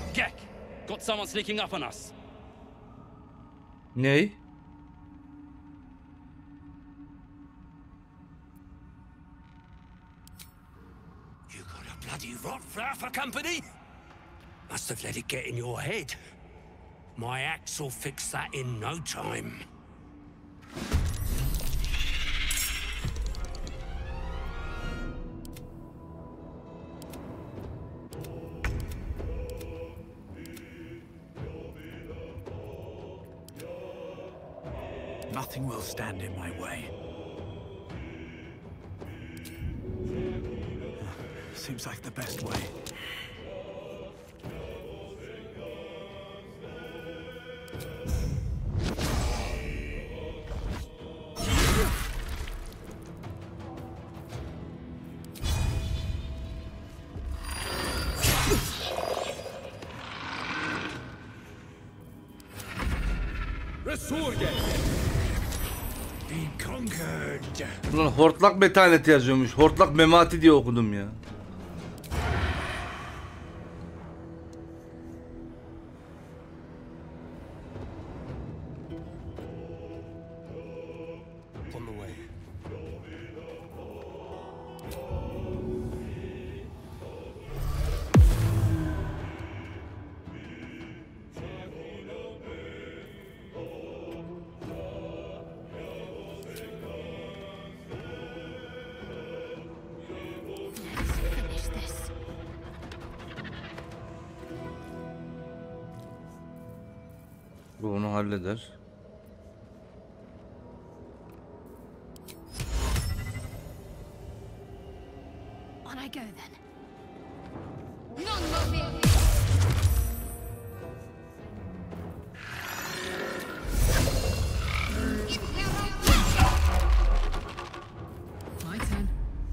Gek, got someone sneaking up on us. Ney? You got a bloody rot flower for company? Must have let it get in your head. My axe will fix that in no time. Nothing will stand in my way. Seems like the best way. Be conquered. Ulan hortlak metaneti yazıyormuş. Hortlak memati diye okudum ya. On the way. Finish this. Bu onu halleder. On I go then. Non moving. My turn.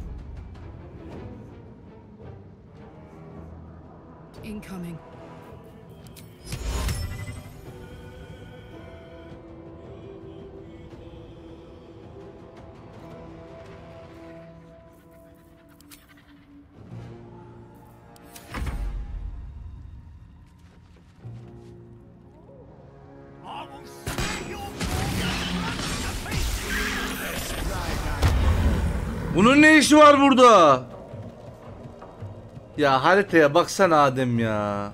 Incoming. I will see your Bunun ne işi var burada? Ya haritaya baksana Adem ya.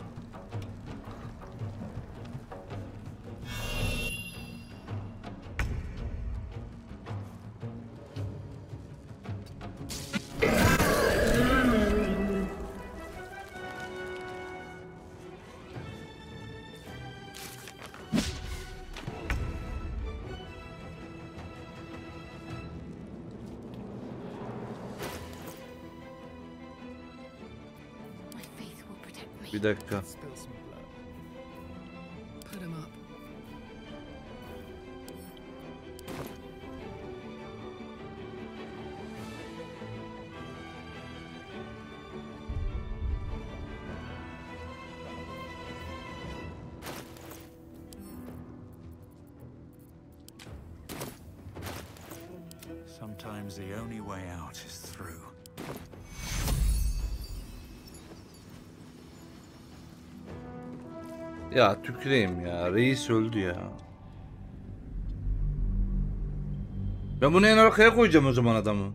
My faith will protect me. Bir dakika. Put him up. Sometimes the only way out is through. Ya tüküreyim ya. Reis öldü ya. Ben bunu en arkaya koyacağım o zaman adamı.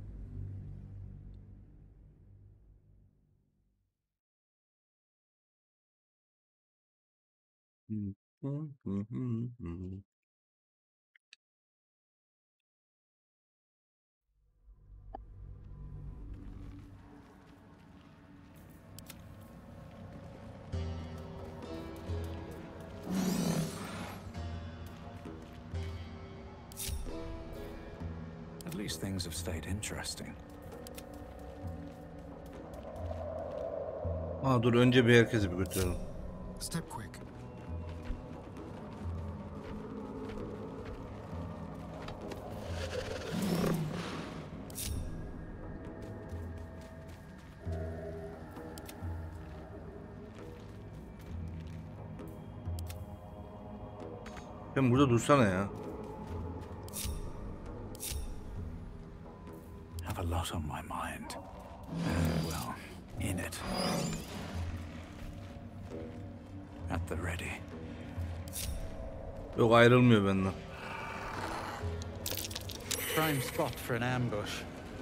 At least things have stayed interesting. Ha dur önce bir herkesi bir götürelim. Step quick. Sen burada dursana ya. Have a lot on my mind. And, well, in it. the ready. Yok, ayrılmıyor benden. Prime spot for an ambush.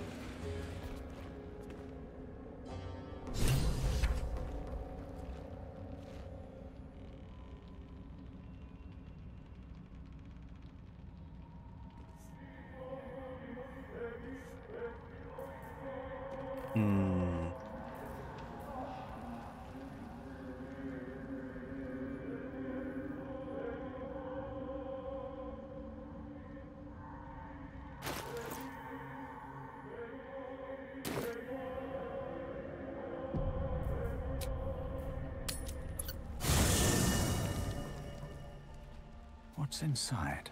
What's inside?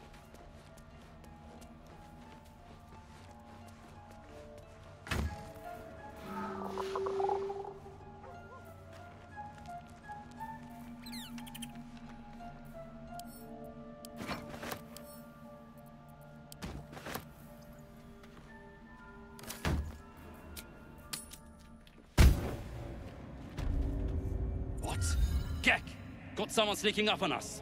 What? Gek! Got someone sneaking up on us.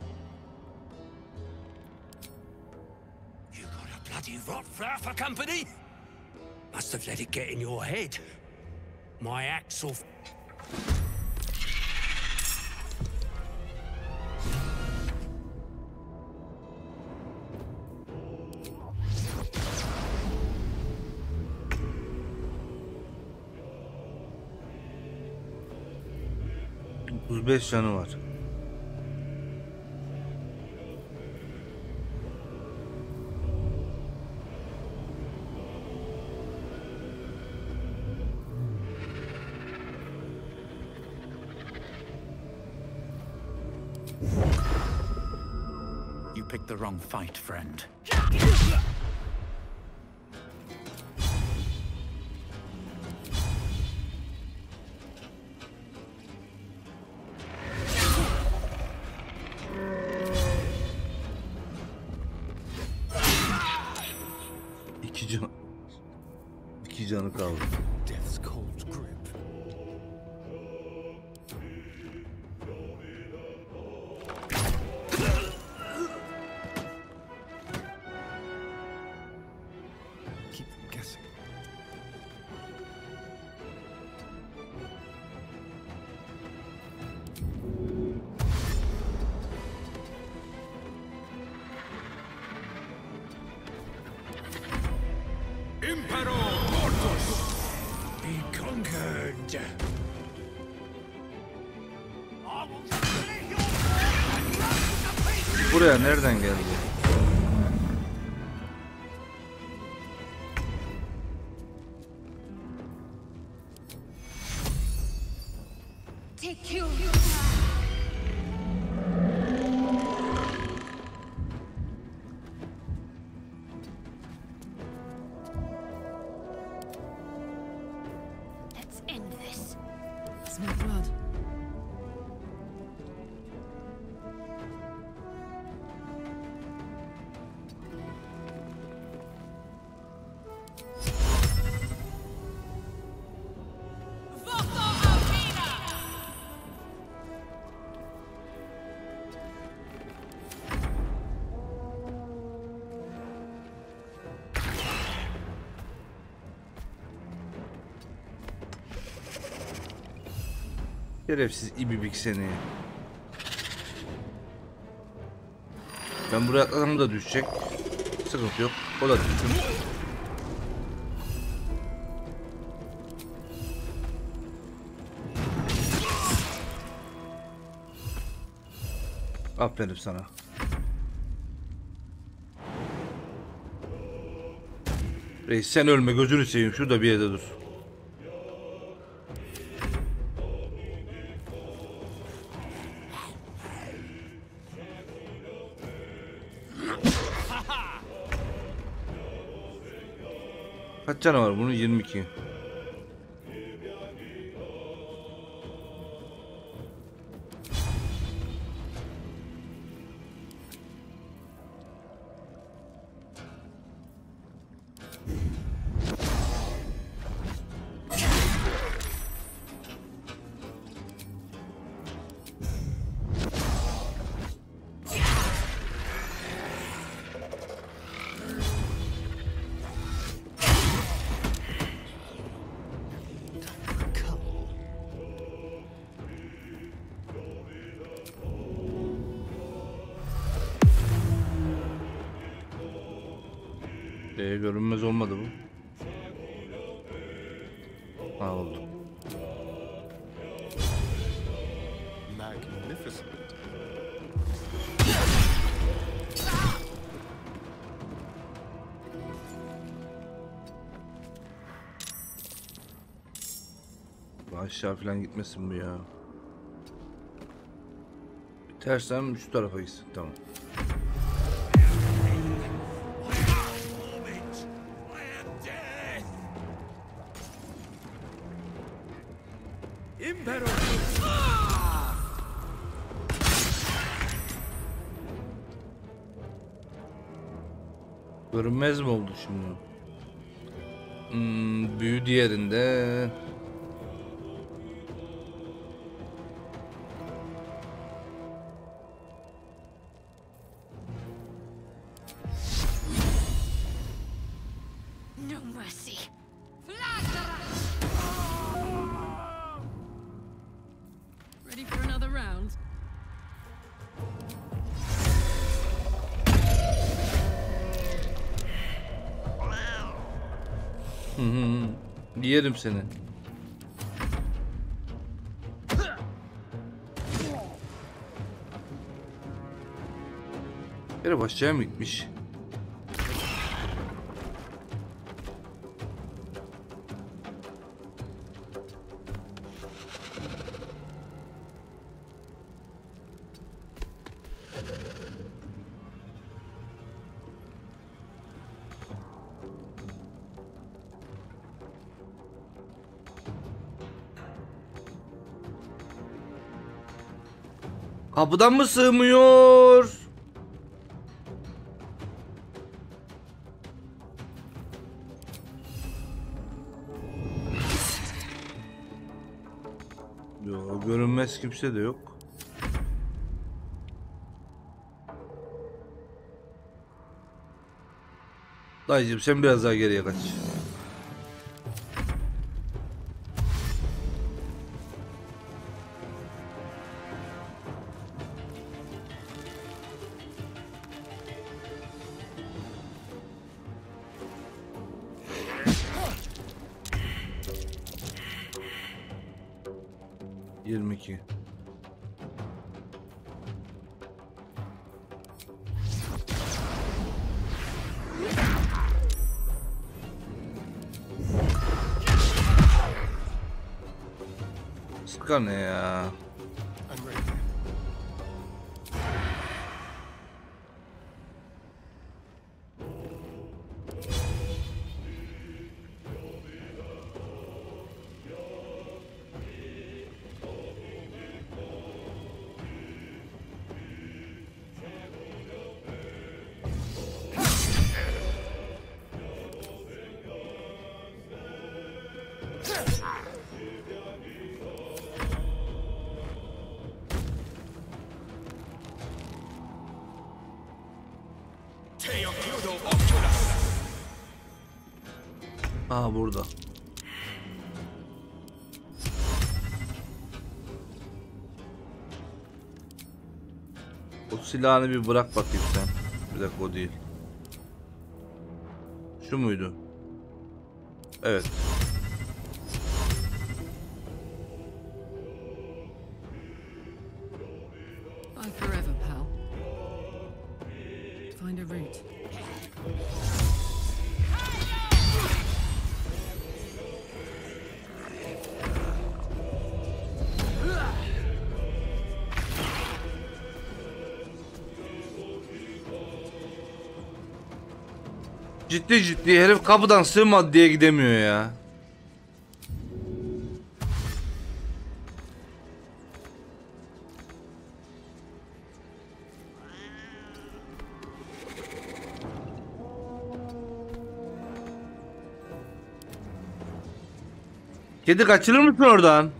You got a bloody Rottflaffer company? Must have let it get in your head. My axle... ...35 canı var. You picked the wrong fight, friend. İki canı kaldı. Death's cold grip. Keep them guessing. Impero Mortus! Be conquered! Buraya nereden geldi? Take you. Let's end this. Smell blood. Şerefsiz ibibik seni. Ben buraya atlasam da düşecek. Sıkıntı yok. O da düşsün. Aferin sana. Reis sen ölme, gözünü seveyim, şurada bir yerde dur. Kaç canı var bunun? 22. Görünmez olmadı bu. Ha oldu. Magnificent. Aşağı falan gitmesin bu ya. Tersten şu tarafa gitsin, tamam. Görünmez mi oldu şimdi? Büyü diğerinde. No mercy. Ready for another round? Yerim seni. Yere başçaya mı gitmiş? Kapıdan mı sığmıyor? Yo, görünmez kimse de yok. Dayıcım sen biraz daha geriye kaç. ...22. Sıkar ne ya? I'm ready. Aha burada. O silahını bir bırak bakayım sen. Bir dakika, o değil. Şu muydu? Evet. Bye forever, pal. Find a route. Ciddi ciddi herif kapıdan sığmadı diye gidemiyor ya. Kedi kaçırır mısın oradan?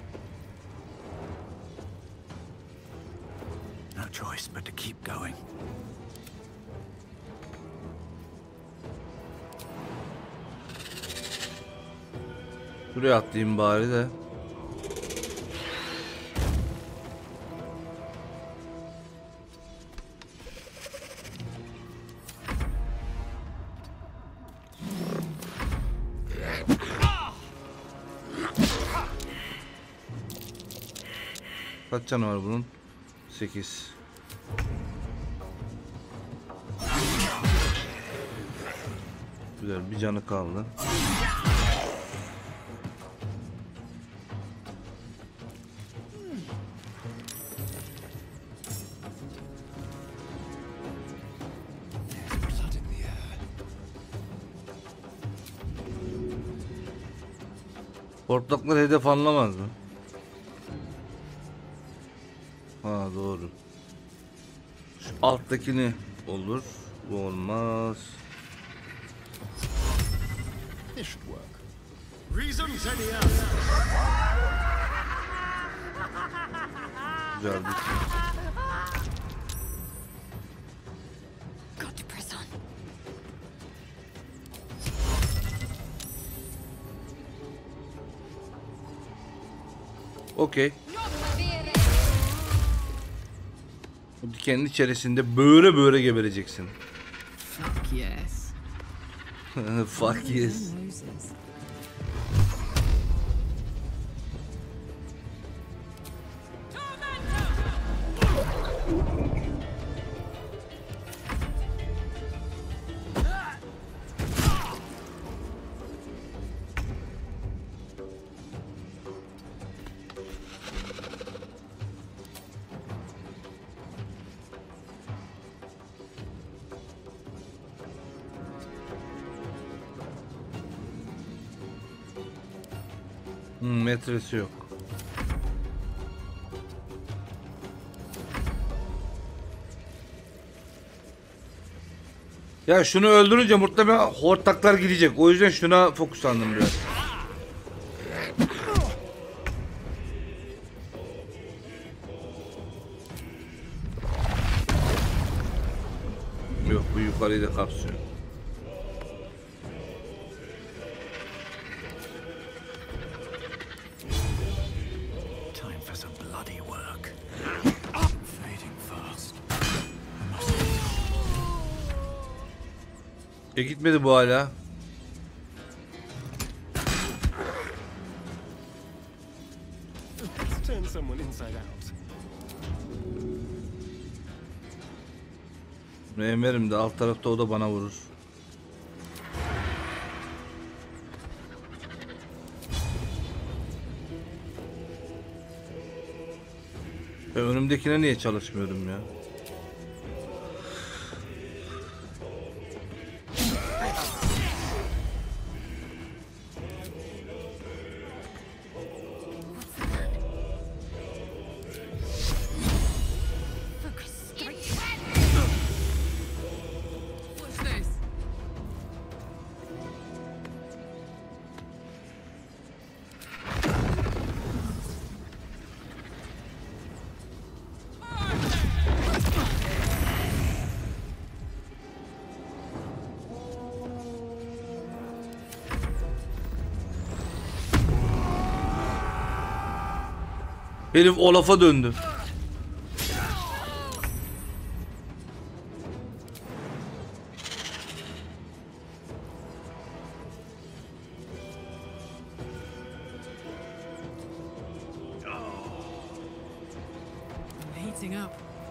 No choice but to keep going. Buraya atlayayım bari de. Kaç canı var bunun? 8. Güzel, bir canı kaldı. Blood in the air. Hortlaklar hedef anlamaz mı? Ha doğru. Şu alttakini olur. Bu olmaz. This should work. Reasons any other. Güzel bitti. Got to press on. Okey. Bu dikenin içerisinde böyle böyle gebereceksin. Fuck yes. Fuck yes. Noses. Metresi yok. Ya şunu öldürünce muhtemelen hortlaklar gidecek. O yüzden şuna fokuslandım biraz. Yok, bu yukarıyı da kapsıyor. Time for some bloody work. Fading fast. Gitmedi bu hala. Let's turn someone inside out. Emerim de alt tarafta, o da bana vurur. Ben önümdekine niye çalışmıyorum ya? Focus straight. What's this? Herif Olaf'a döndü. I'm heating up.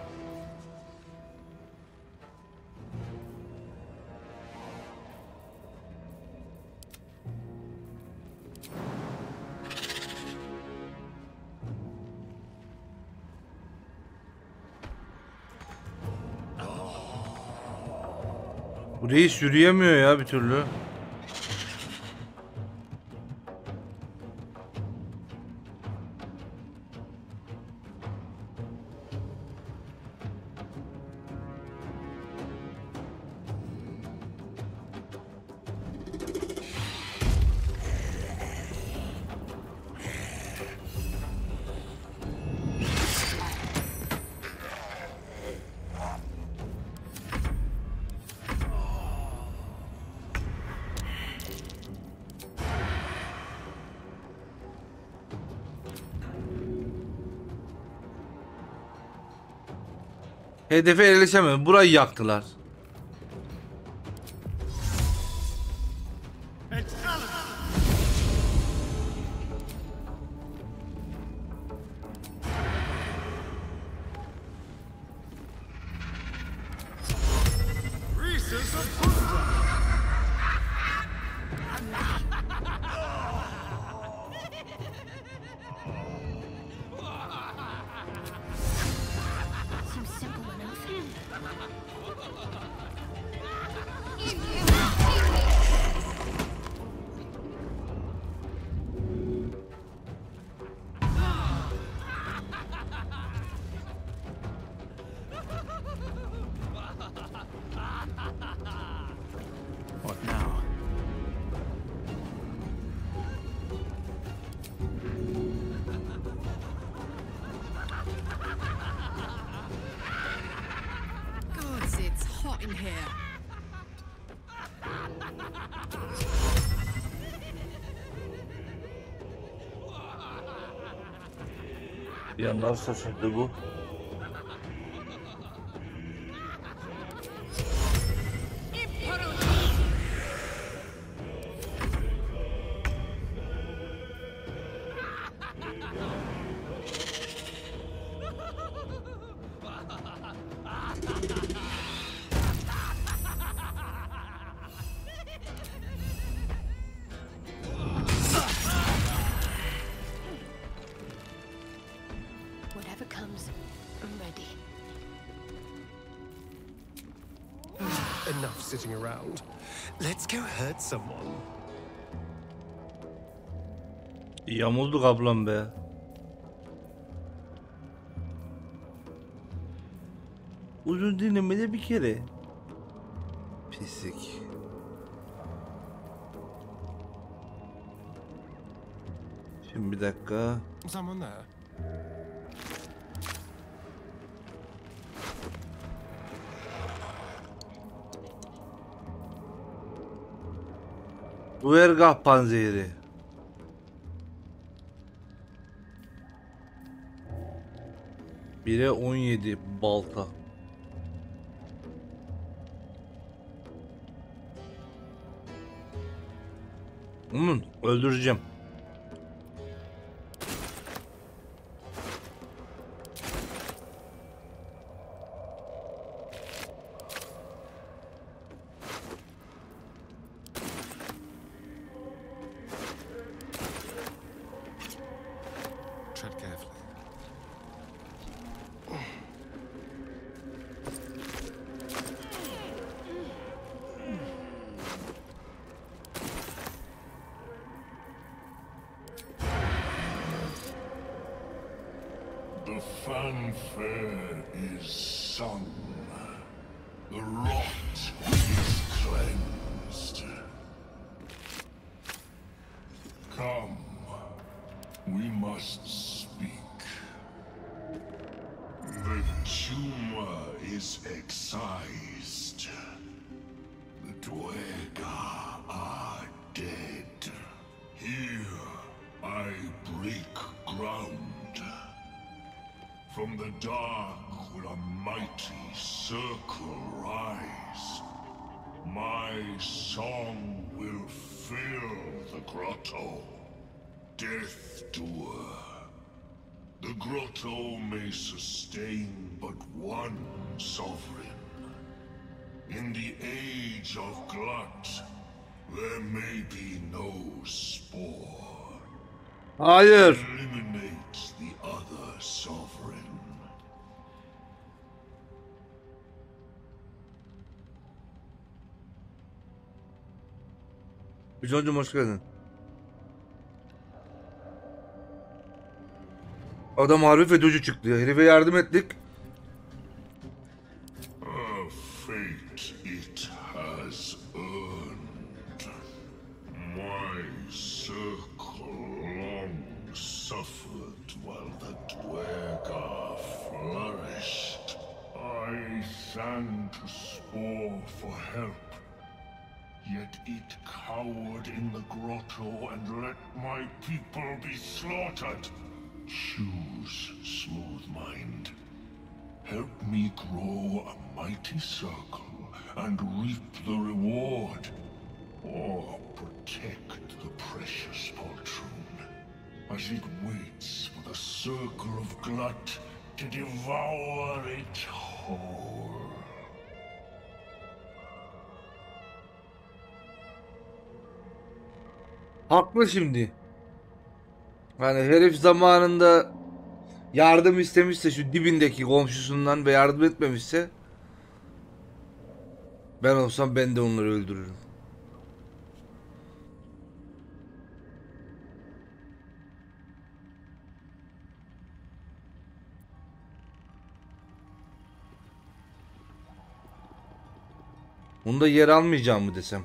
Bu reis yürüyemiyor ya bir türlü. Hedefe erişemedi. Burayı yaktılar. in here. Ya nasıl şaşırdı bu? Whatever comes, I'm ready. Enough sitting around. Let's go hurt someone. Yamulduk ablam be. Uzun dinlemede bir kere. Pislik. Şimdi bir dakika. Someone there. Duergah panzehiri. Bire 17 balta. Öldüreceğim. Tread carefully. The fanfare is sung. The rot is cleansed. Come, we must speak. The tumor is excised. The Duergar are dead. Here I break ground. From the dark will a mighty circle rise. My song will fill the grotto. Death Doer. The grotto may sustain but one sovereign. In the age of glut, there may be no spore. Hayır. Eliminate the other sovereign. Bijoncum hoş geldin. Adam harbi FETÖ'cü çıktı ya. Herife yardım ettik. A fate it has earned. My circle long suffered while the Duergar flourished. I sang to Spore for help. Yet it cowered in the grotto and let my people be slaughtered. Choose, smooth mind. Help me grow a mighty circle and reap the reward. Or protect the precious poltroon as it waits for the circle of glut to devour it whole. Haklı şimdi. Hani herif zamanında yardım istemişse şu dibindeki komşusundan ve yardım etmemişse ben olsam ben de onları öldürürüm. Bunda yer almayacağım mı desem?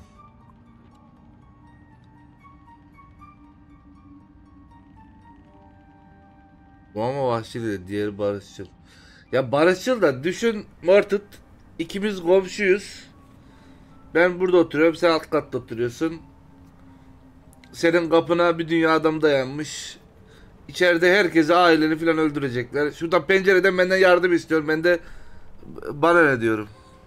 Bu ama vahşi de diğeri barışçıl. Ya barışçıl da düşün Mortit ikimiz komşuyuz. Ben burada oturuyorum, sen alt katta oturuyorsun. Senin kapına bir dünya adam dayanmış. İçeride herkesi, aileni falan öldürecekler. Şuradan pencereden benden yardım istiyorum. Ben de bana ne diyorum.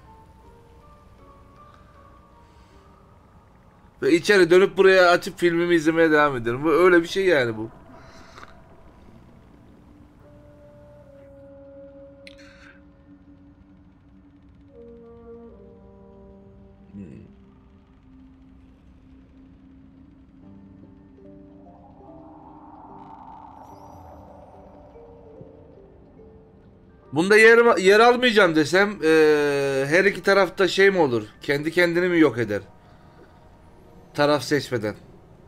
Ve içeri dönüp buraya açıp filmimi izlemeye devam ediyorum. Bu öyle bir şey yani bu. Bunda yer almayacağım desem her iki tarafta şey mi olur? Kendi kendini mi yok eder? Taraf seçmeden.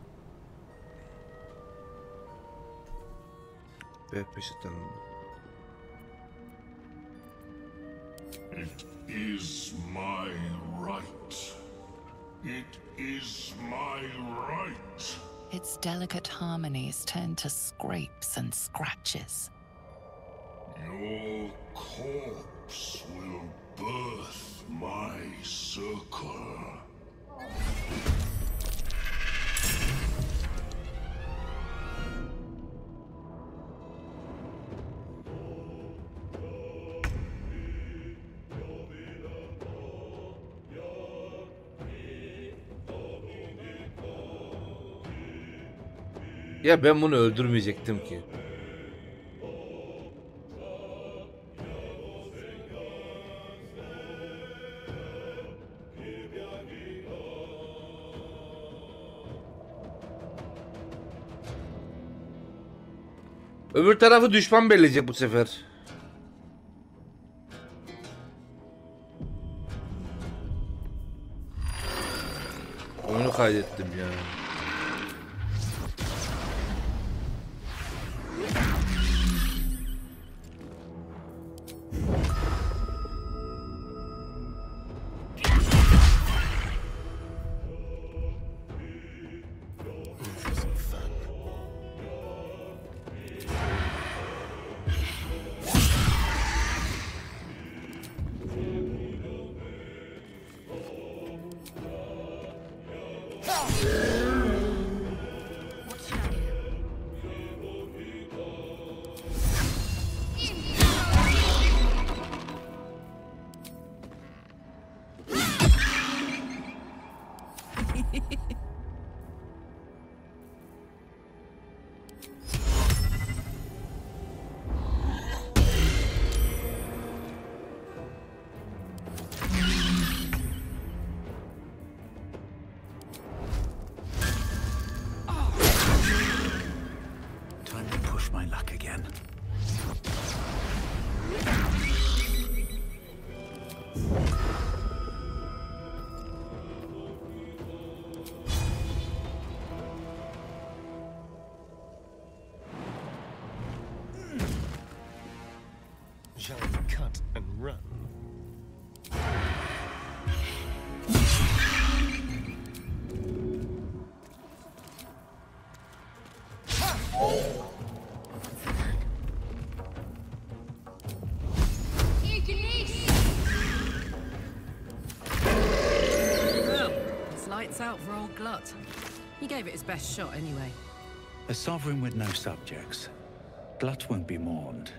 It is my right. It is my right. Its delicate harmonies turn to scrapes and scratches. Your corpse will birth my circle. Ya ben bunu öldürmeyecektim ki. Öbür tarafı düşman belirleyecek bu sefer. Oyunu kaydettim ya. Time to push my luck again. Shall we cut and run? Well, it's lights out for old Glut. He gave it his best shot anyway. A sovereign with no subjects. Glut won't be mourned.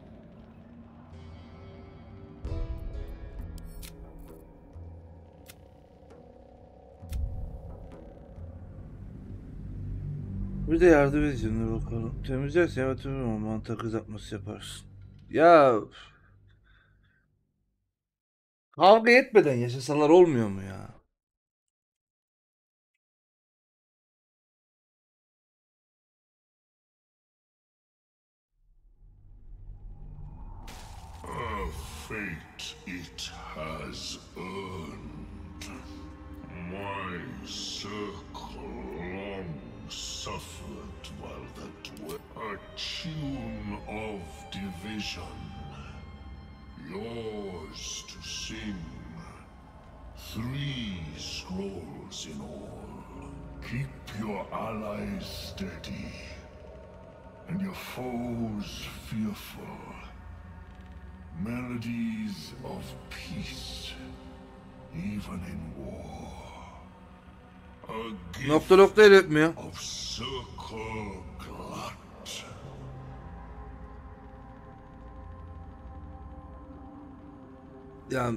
Bir de yardım edeceğim bakalım. Temizlersen evet ama mantar kızartması yaparsın. Ya kavga etmeden yaşasalar olmuyor mu ya? A fate it has earned. My circle long suffered while that was a tune of division. Yours to sing. 3 scrolls in all. Keep your allies steady, and your foes fearful. Melodies of peace, even in war. A gift Nokta iletmiyor. of Circle Glut. Yani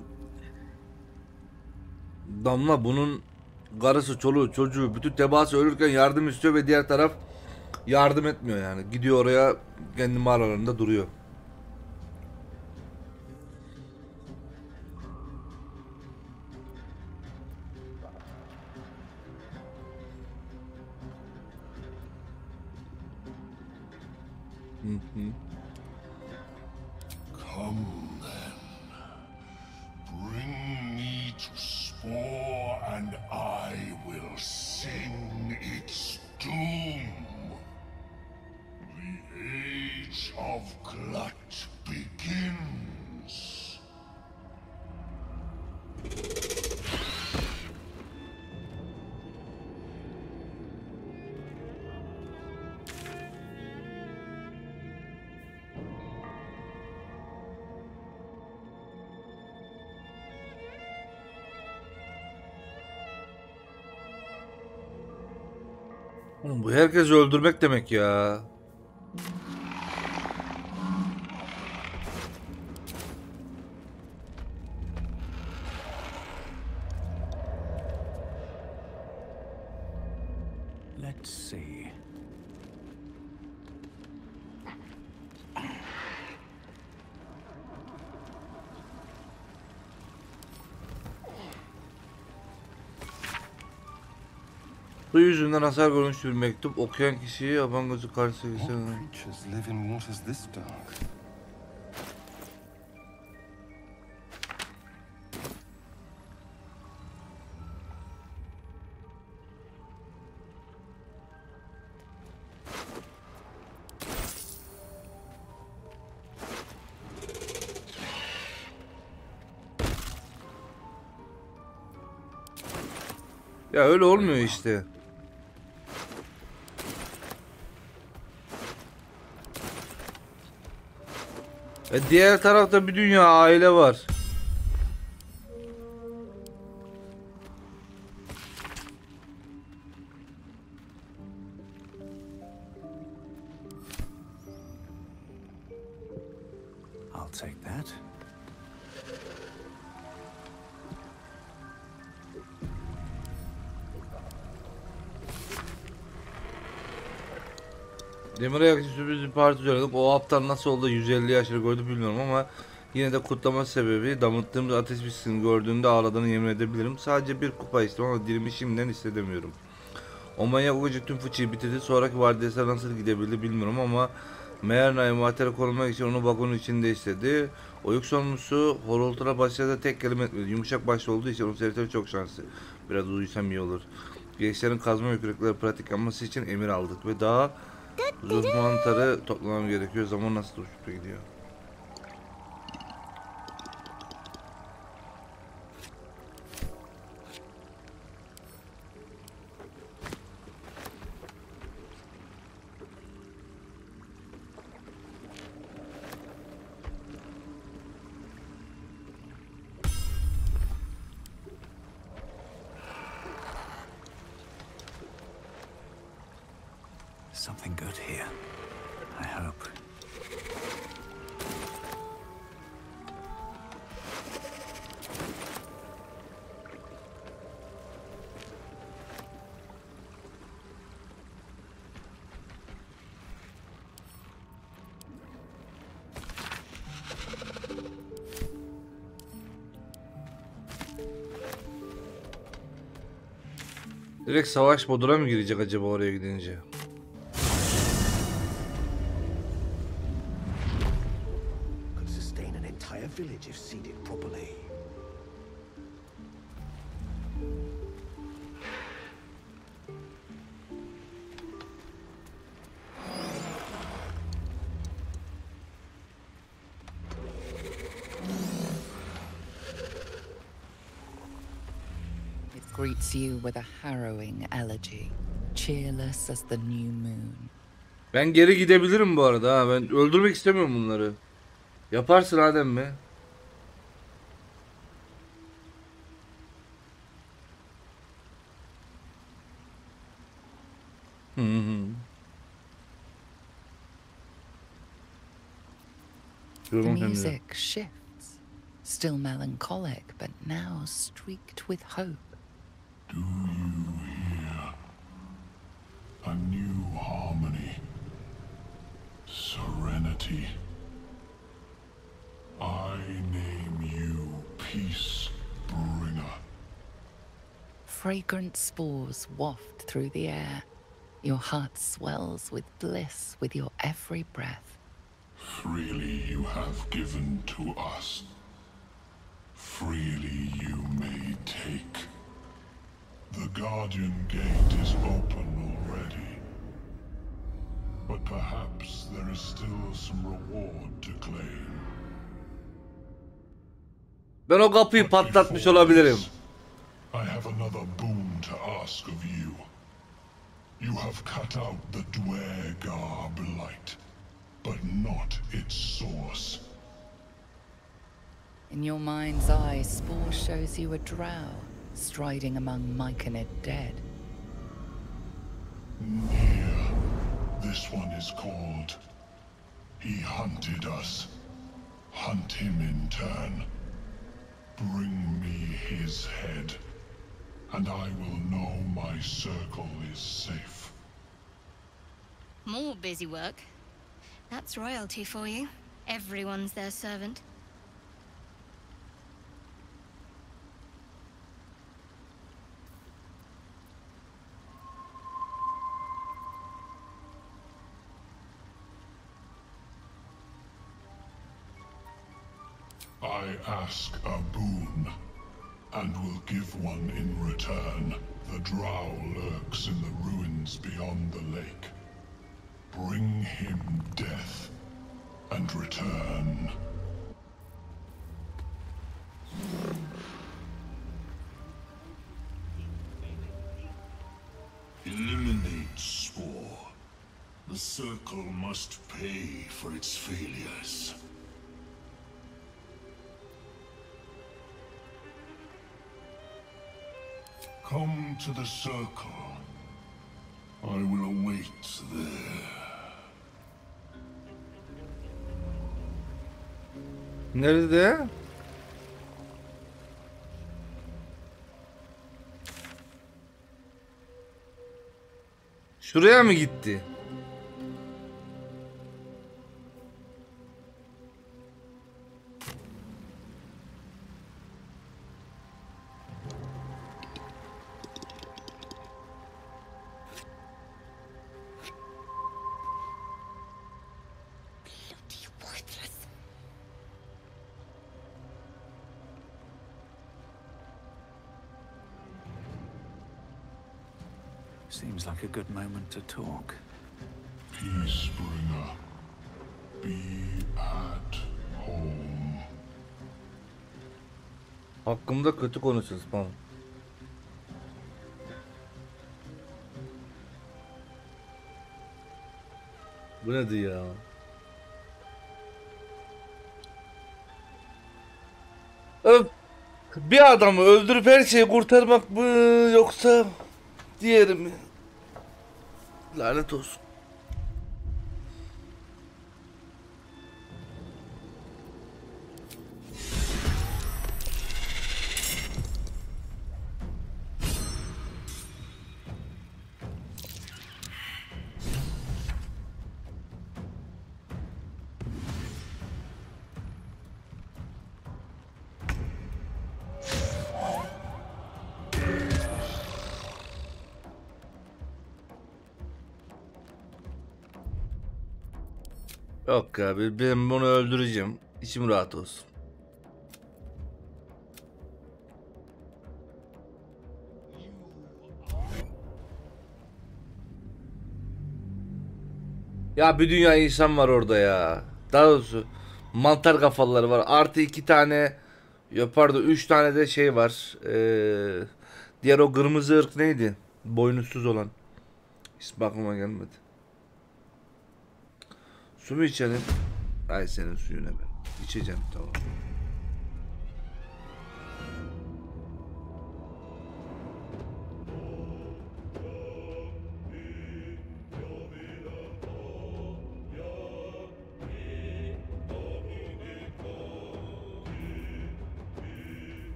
Damla bunun karısı, çoluğu, çocuğu, bütün tebaası ölürken yardım istiyor ve diğer taraf yardım etmiyor yani. Gidiyor oraya kendi mağaralarında duruyor. Come then, bring me to Spore and I will sing its doom. The Age of Glut begins. Oğlum bu herkesi öldürmek demek ya. Let's see. Bu yüzünden hasar görmüş bir mektup okuyan kişiyi yaban gözü karşısına What creatures live in waters this dark? Ya öyle olmuyor işte. Diğer tarafta bir dünya aile var. I'll take that. Demir ayak sürpriz bir parti düzenledik. O aptal nasıl oldu 150 yaşları gördü bilmiyorum ama yine de kutlama sebebi damıttığımız ateş biskisini gördüğünde ağladığını yemin edebilirim. Sadece bir kupa istiyorum ama dilimi şimdiden hissedemiyorum. O manyak o gece tüm fıçıyı bitirdi. Sonraki vardiyasına nasıl gidebildi bilmiyorum ama meğer Naimater'i korumak için onu vagonun içinde istedi. O yük sorumlusu horultuna başladı tek kelime etmedi. Yumuşak başlı olduğu için onun sekreteri çok şanslı. Biraz uyusam iyi olur. Gençlerin kazma yükrekleri pratik yapması için emir aldık ve daha zırh mantarı toplamam gerekiyor. Zaman nasıl uçup gidiyor? Something good here, I hope. Direkt savaş moduna mı girecek acaba oraya gidince? Could sustain an entire village if seeded properly. It greets you with a harrowing elegy, cheerless as the new moon. Ben geri gidebilirim bu arada ha. Ben öldürmek istemiyorum bunları. Yaparsın Adem mi? Hı hı. The Yorum hem de. music shifts, still melancholic, but now streaked with hope. Do you hear? A new harmony. Serenity. I name you Peace Bringer. Fragrant spores waft through the air. Your heart swells with bliss with your every breath. Freely you have given to us. Freely you may take. The Guardian Gate is open already. But perhaps there is still some reward to claim. Ben o kapıyı patlatmış olabilirim. I have another boon to ask of you. You have cut out the Dwergar blight, but not its source. In your mind's eye, Spore shows you a drow, striding among Myconid dead. Near. This one is called. He hunted us. Hunt him in turn. Bring me his head, and I will know my circle is safe. More busy work. That's royalty for you. Everyone's their servant. I ask a boon, and will give one in return. The drow lurks in the ruins beyond the lake. Bring him death, and return. Eliminate Spore. The Circle must pay for its failures. Come to the Circle. I will await there. Nerede? Şuraya mı gitti? Seems like a good moment to talk. Peacebringer, be at home. Hakkımda kötü konuşuyorsun falan. Bu nedir ya? Öf! Bir adamı öldürüp her şeyi kurtarmak mı yoksa diğeri mi? Lanet olsun. Yok abi, ben bunu öldüreceğim. İçim rahat olsun. Ya bir dünya insan var orada ya. Daha doğrusu mantar kafaları var. Artı 2 tane, ya pardon 3 tane de şey var. Diğer o kırmızı ırk neydi? Boynuzsuz olan. İsmi aklıma gelmedi. Su mu içelim? Ay senin suyuna ben. İçeceğim, tamam.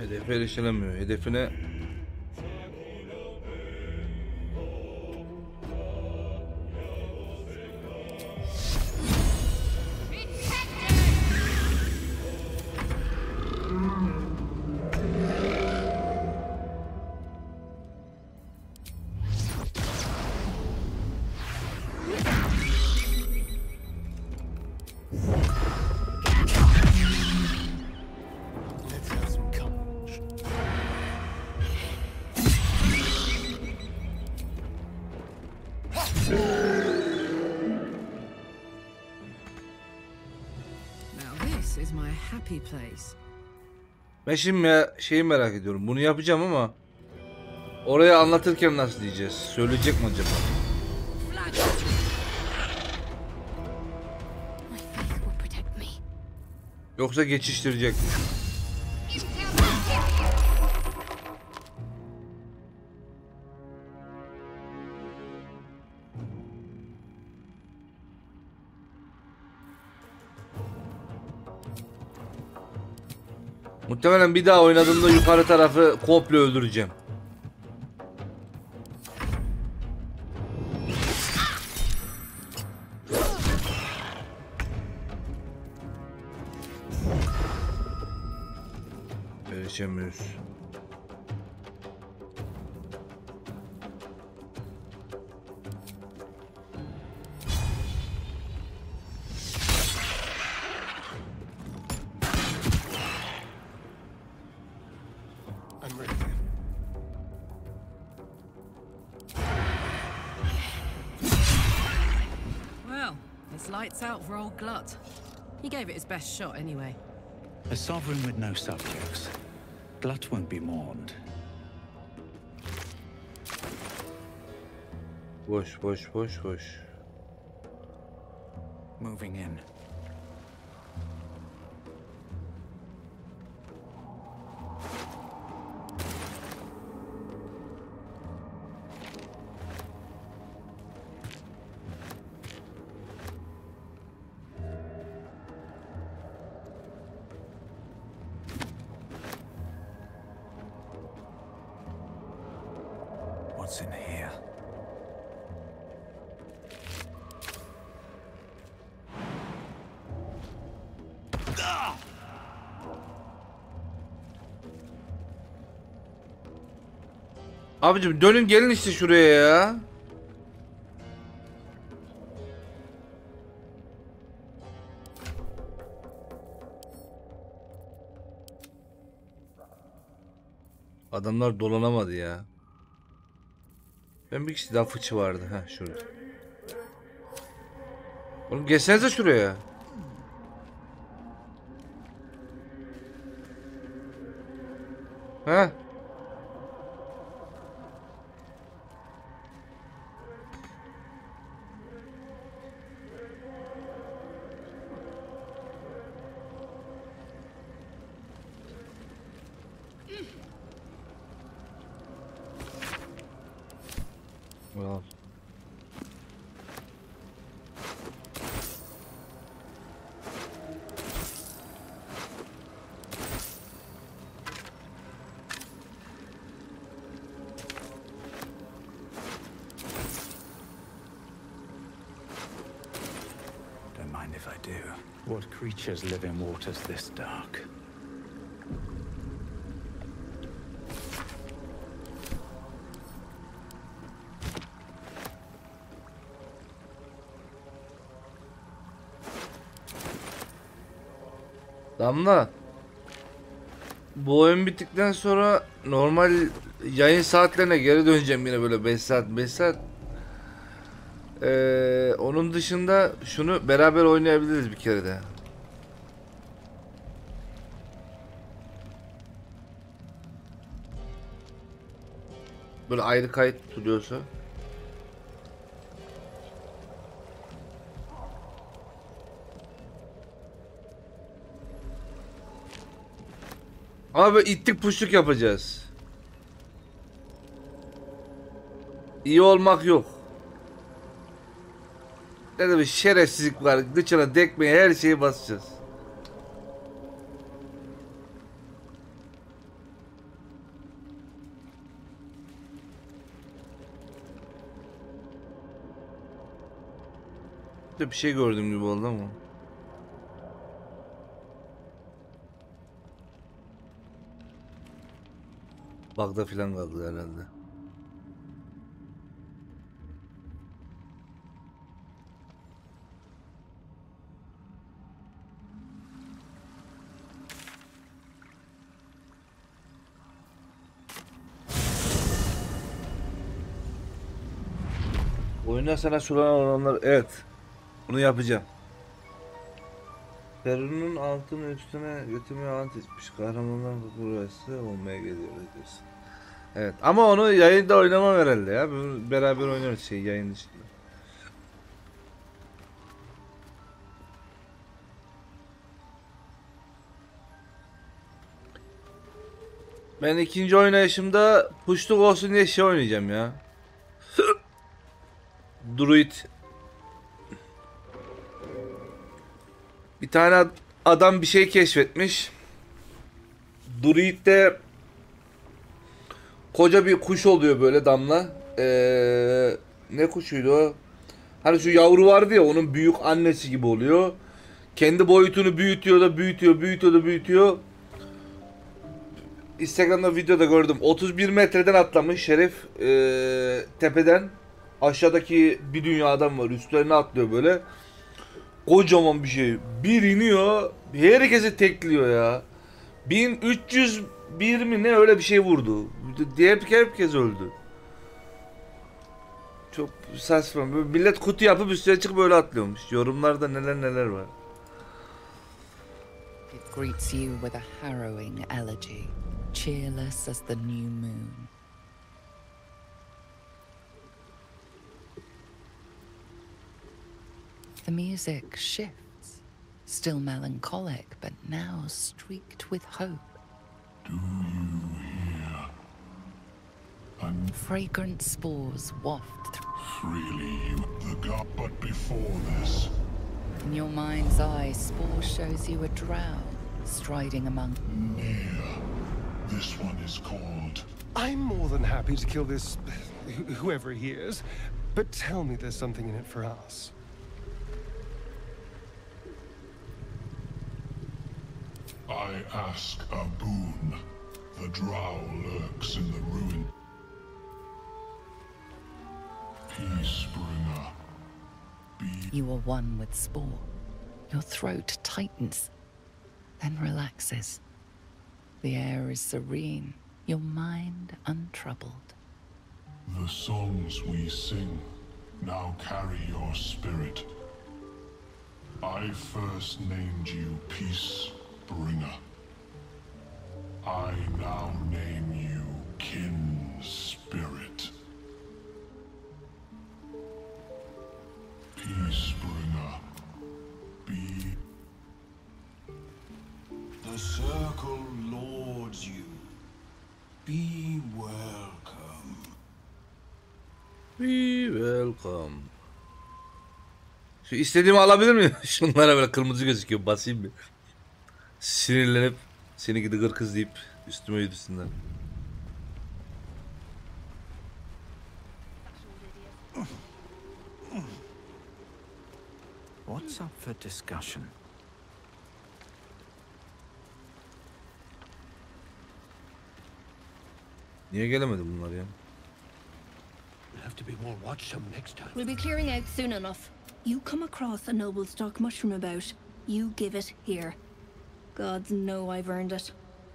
Hedefe erişilemiyor. Hedefine Let's have some courage. Now this is my happy place. ben şimdi şeyi merak ediyorum. Bunu yapacağım ama oraya anlatırken nasıl diyeceğiz? Söyleyecek mi acaba? My faith will protect me. Yoksa geçiştirecek mi? Muhtemelen bir daha oynadığımda yukarı tarafı komple öldüreceğim. Erişemiyoruz. I'm ready. Well, it's lights out for old Glut. He gave it his best shot anyway. A sovereign with no subjects. Glut won't be mourned. Boş boş boş boş. Moving in. What's in here? Abicim dönün gelin işte şuraya ya. Adamlar dolanamadı ya. Ben bir kişi daha fıçı vardı. Ha şurada. Oğlum geçsenize şuraya. Ha? Well. Don't mind if I do. What creatures live in waters this dark? Damla. Bu oyun bittikten sonra normal yayın saatlerine geri döneceğim yine böyle 5 saat 5 saat. Onun dışında şunu beraber oynayabiliriz bir kere de. Böyle ayrı kayıt tutuluyorsa. Ama böyle ittik puşluk yapacağız. İyi olmak yok. Ne de bir şerefsizlik var. Gıçına dekmeye her şeyi basacağız. Bir şey gördüğüm gibi oldu ama. Bug'da filan kaldı herhalde. Oyuna sana sunan olanlar, evet. Bunu yapacağım. Perun'un altını üstüne götürmeye ant etmiş. Kahramanlar burası olmaya geliyor diyorsun. Evet ama onu yayında oynamam herhalde ya. Beraber oynarız şey yayın dışında. Ben ikinci oynayışımda puşluk olsun diye şey oynayacağım ya. Druid. Bir tane adam bir şey keşfetmiş. Druid de koca bir kuş oluyor böyle Damla. Ne kuşuydu o? Hani şu yavru vardı ya, onun büyük annesi gibi oluyor. Kendi boyutunu büyütüyor da büyütüyor. Instagram'da videoda gördüm. 31 metreden atlamış herif tepeden. Aşağıdaki bir dünya adam var. Üstlerine atlıyor böyle. Kocaman bir şey. Bir iniyor. Herkesi tekliyor ya. 1301 mi ne öyle bir şey vurdu. Herkes öldü. Çok saçma. Millet kutu yapıp üstüne çıkıp böyle atlıyormuş. Yorumlarda neler var. It greets you with a harrowing elegy, cheerless as the new moon. The music shifts, still melancholic, but now streaked with hope. Do you hear? Fragrant spores waft through. Freely, the god, but before this, In your mind's eye, spore shows you a drow striding among. near. This one is called. I'm more than happy to kill this, whoever he is, but tell me there's something in it for us. I ask a boon. The drow lurks in the ruin. Peacebringer. Be You are one with spore. Your throat tightens, then relaxes. The air is serene, your mind untroubled. the songs we sing now carry your spirit. I first named you Peacebringer. I now name you Kin Spirit. Peacebringer. Be. The circle lords you. Be welcome. Be welcome. Şu istediğimi alabilir miyim? Şunlara böyle kırmızı gözüküyor. Basayım bir. Sinirlenip seni gidi gır kız deyip üstüme yürüsünler. What's up for discussion? Niye gelemedi bunlar ya? We'll have to be more watchsome next time. We'll be clearing out soon enough. You come across a noble stock mushroom about, you give it here. Gods know I've earned it.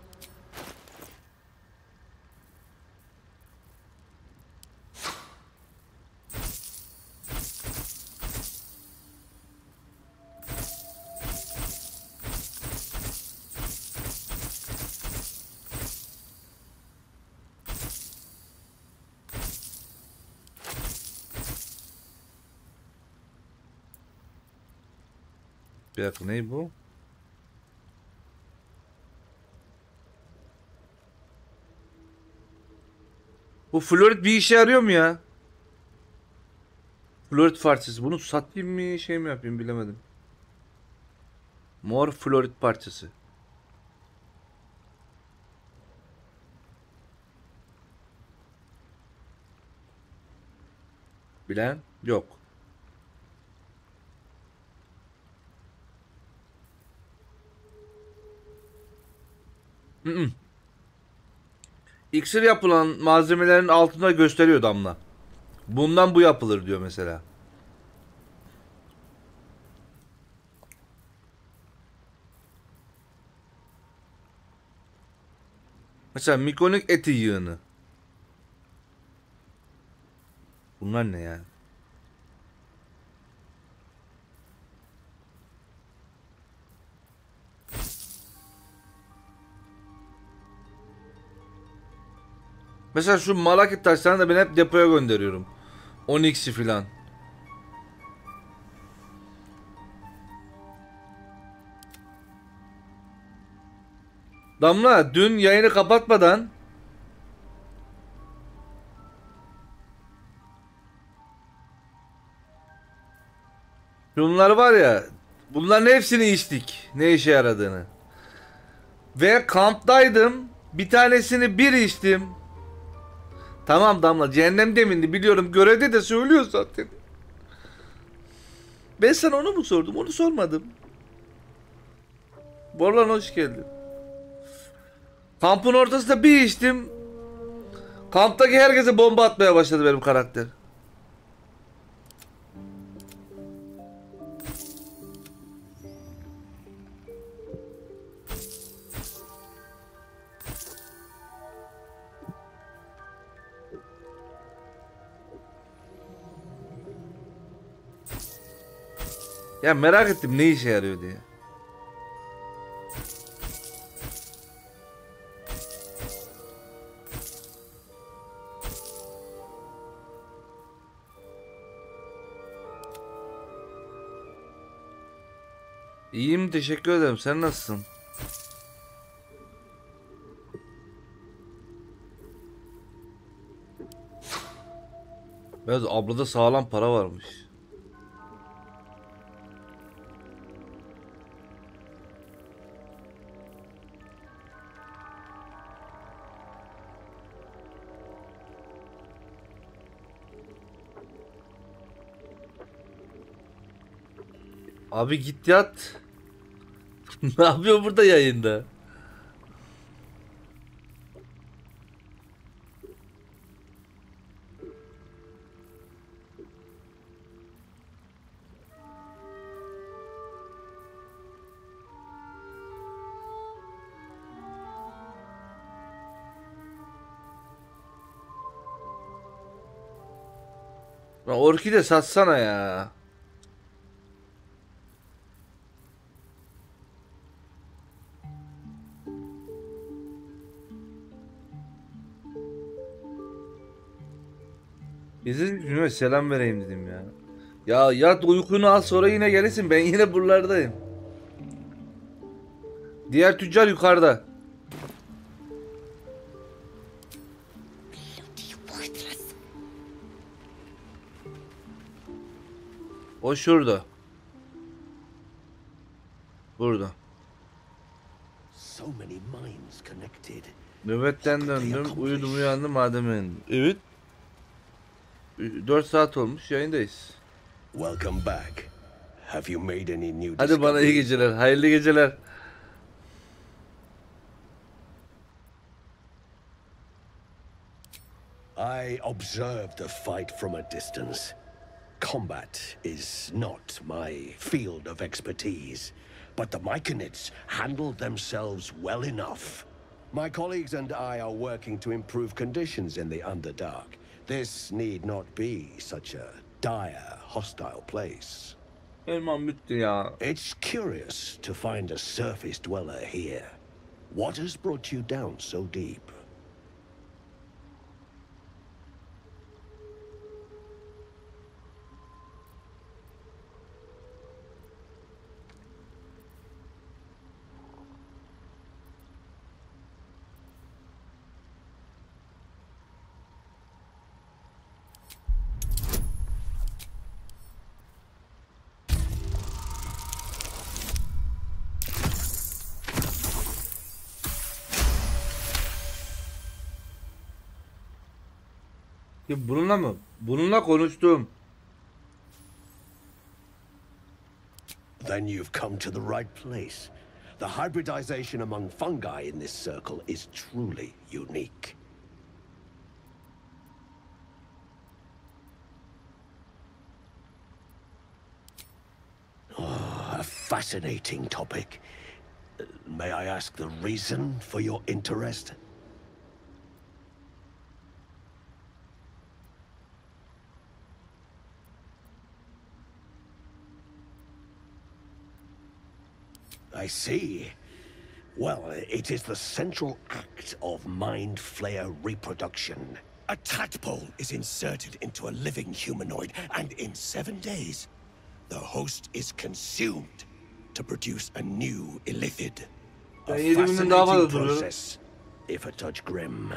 Bir dakika, ne bu? Bu florit bir işe yarıyor mu ya? Florit parçası. Bunu satayım mı, şey mi yapayım bilemedim. Mor florit parçası. Bilen yok. İksir yapılan malzemelerin altında gösteriyor Damla. Bundan bu yapılır diyor mesela. Mesela mikonik eti yığını. Bunlar ne ya? Mesela şu malakit taşlarını da ben hep depoya gönderiyorum. Onyx'i filan. Damla dün yayını kapatmadan bunlar var ya, bunların hepsini içtik. Ne işe yaradığını. Ve kamptaydım. Bir tanesini bir içtim. Tamam Damla, cehennem demindi biliyorum. Görevde de söylüyor zaten. Ben sana onu mu sordum? Onu sormadım. Borlan hoş geldin. Kampın ortasında bir içtim. Kamptaki herkese bomba atmaya başladı benim karakter. Ya merak ettim ne işe yarıyor diye. İyiyim, teşekkür ederim. Sen nasılsın? Evet, ablada sağlam para varmış. Abi git yat. Ne yapıyor burada yayında? Lan orkide satsana ya. İzledim, selam vereyim dedim ya. Ya yat uykunu al, sonra yine gelirsin, ben yine buralardayım. Diğer tüccar yukarıda. O şurada. Burada. Nöbetten döndüm, uyudum uyandım madem. Evet. 4 saat olmuş, yayındayız. Welcome back. Have you made any new Hadi bana iyi geceler, hayırlı geceler. I observed the fight from a distance. Combat is not my field of expertise, but the Myconids handled themselves well enough. My colleagues and I are working to improve conditions in the Underdark. This need not be such a dire, hostile place. It's curious to find a surface dweller here. What has brought you down so deep? Ya bununla mı? Bununla konuştum. Then you've come to the right place. The hybridization among fungi in this circle is truly unique. Oh, a fascinating topic. May I ask the reason for your interest? I see. Well, it is the central act of Mind Flayer reproduction. A tadpole is inserted into a living humanoid, and in 7 days, the host is consumed to produce a new illithid. A fascinating process, if a touch grim.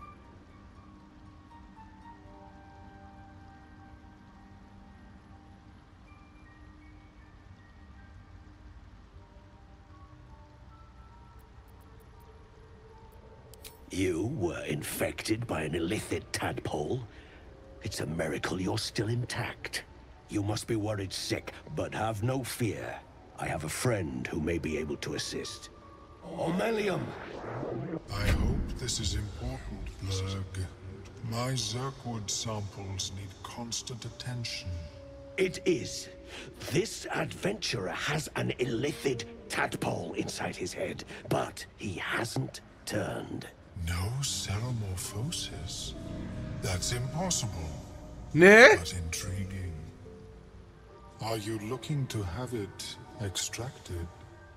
You were infected by an illithid tadpole? It's a miracle you're still intact. You must be worried sick, but have no fear. I have a friend who may be able to assist. Omelium! I hope this is important, Blurg. My Zerkwood samples need constant attention. It is. This adventurer has an illithid tadpole inside his head, but he hasn't turned. No ceremorphosis? That's impossible. Ne? But intriguing. Are you looking to have it extracted?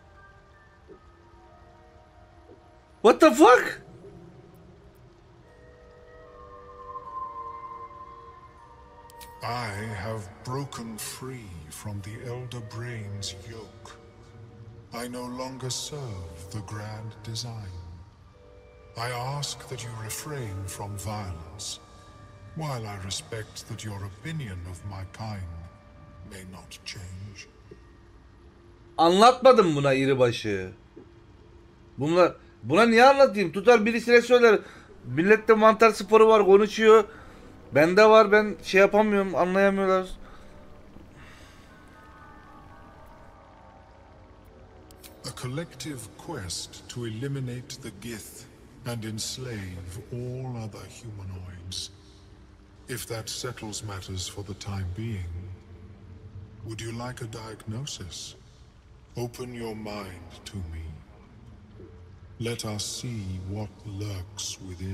What the fuck? I have broken free from the Elder Brain's yoke. I no longer serve the grand design. I ask that you refrain from violence, while I respect that your opinion of my kind may not change. Anlatmadım buna iribaşı. Buna niye anlatayım? Tutar birisine söyler. Millette mantar sporu var, konuşuyor. Bende var, ben şey yapamıyorum, anlayamıyorlar. A collective quest to eliminate the Gith and enslave all other humanoids. If that settles matters for the time being, would you like a diagnosis? Open your mind to me. Let us see what lurks within.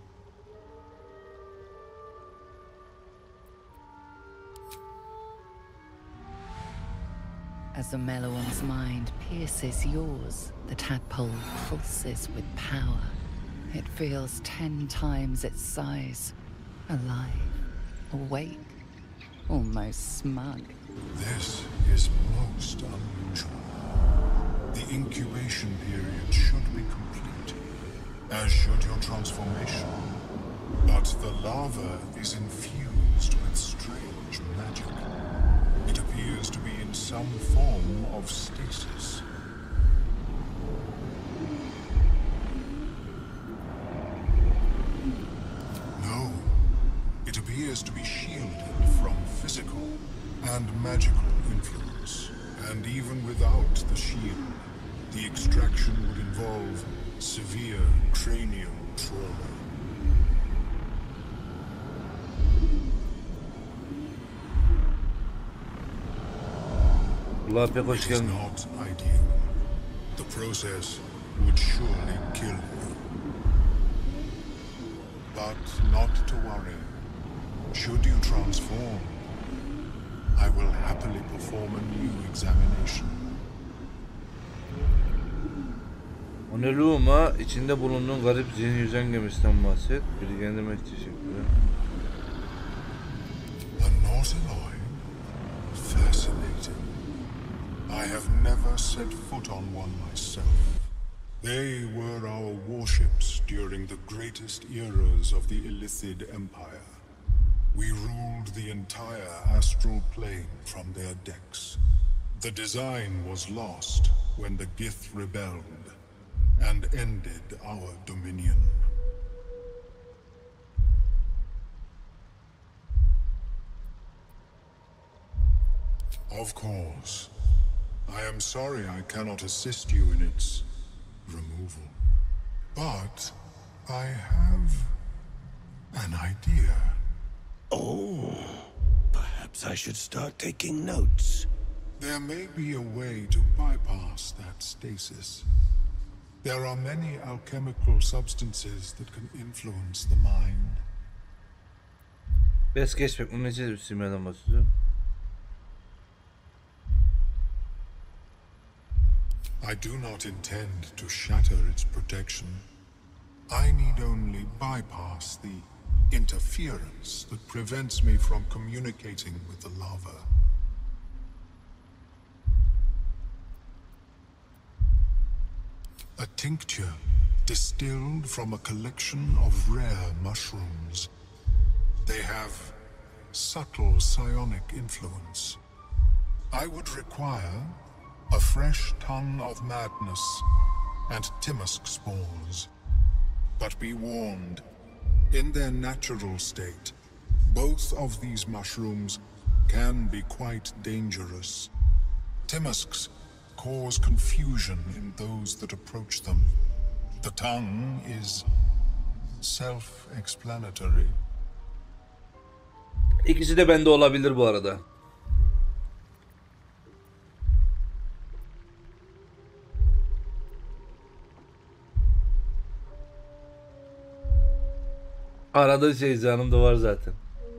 As the Meloan's mind pierces yours, the tadpole pulses with power. It feels 10 times its size. Alive, awake, almost smug. This is most unusual. The incubation period should be complete, as should your transformation. But the larva is infused with strange magic. It appears to be in some form of stasis. No, it appears to be shielded from physical and magical influence. And even without the shield, the extraction would involve severe cranial trauma. It is not ideal. The process would surely kill you. But not to worry. Should you transform, I will happily perform a new examination. Oneluma içinde bulunduğun garip zihin yüzen gemisinden bahset. Bilgilendirmek teşekkürler. A Nautiloid? Fascinating. I have never set foot on one myself. They were our warships during the greatest eras of the Illithid Empire. We ruled the entire astral plane from their decks. The design was lost when the Gith rebelled and ended our dominion. Of course, I am sorry I cannot assist you in its removal. But I have an idea. Oh, perhaps I should start taking notes. There may be a way to bypass that stasis. There are many alchemical substances that can influence the mind. Bes geçmek bunun için bir simyadan bahsediyor. I do not intend to shatter its protection. I need only bypass the interference that prevents me from communicating with the lava. A tincture distilled from a collection of rare mushrooms. They have subtle psionic influence. I would require a fresh tongue of madness and Timisk spores. But be warned, in their natural state, both of these mushrooms can be quite dangerous. Timisks cause confusion in those that approach them. The tongue is self-explanatory. İkisi de bende olabilir bu arada. Arada Şeyzan'ım da var zaten.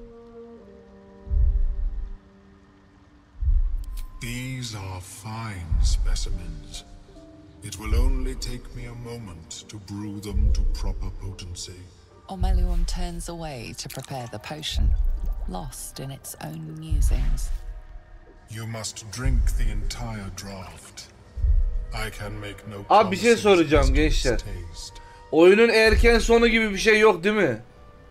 These are fine specimens. It will only take me a moment to brew them to proper potency. Omeluum turns away to prepare the potion, lost in its own musings. You must drink the entire draft. I can make no Abi bir şey soracağım gençler. Oyunun erken sonu gibi bir şey yok değil mi?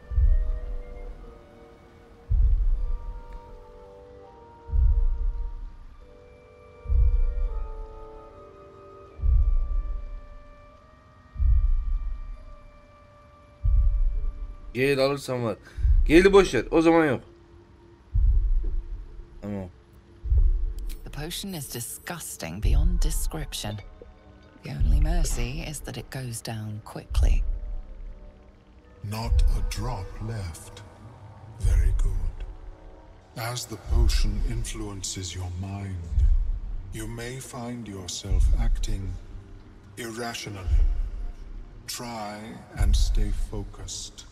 Gale alırsam var. Gale'i boş ver. O zaman yok. Tamam. The potion is disgusting beyond description. The only mercy is that it goes down quickly. Not a drop left. Very good. As the potion influences your mind, you may find yourself acting irrationally. Try and stay focused.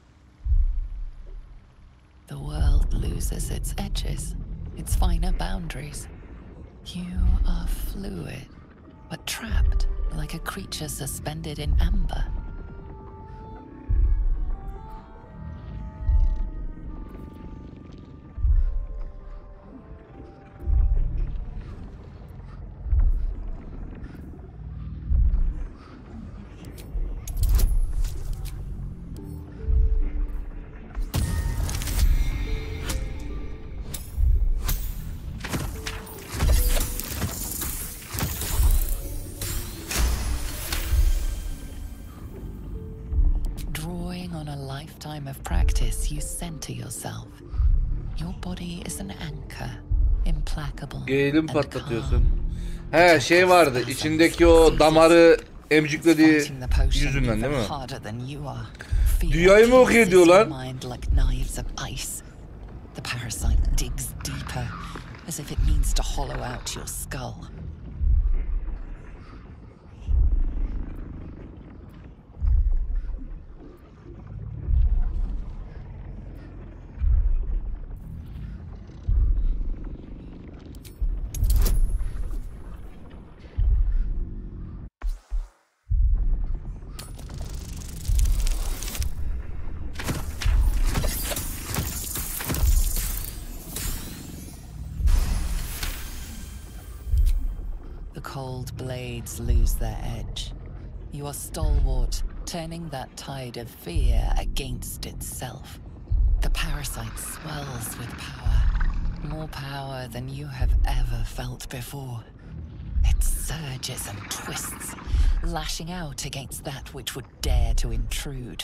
The world loses its edges, its finer boundaries. You are fluid, but trapped like a creature suspended in amber. Of practice, you center yourself. Your body is an anchor, implacable. Gale'im patlatıyorsun. He şey vardı, içindeki o damarı emciklediği yüzünden değil mi? Dünyayı mı ok ediyor lan? The parasite digs deeper, as if it means to hollow out your skull. Cold blades lose their edge. You are stalwart, turning that tide of fear against itself. The parasite swells with power, more power than you have ever felt before. It surges and twists, lashing out against that which would dare to intrude.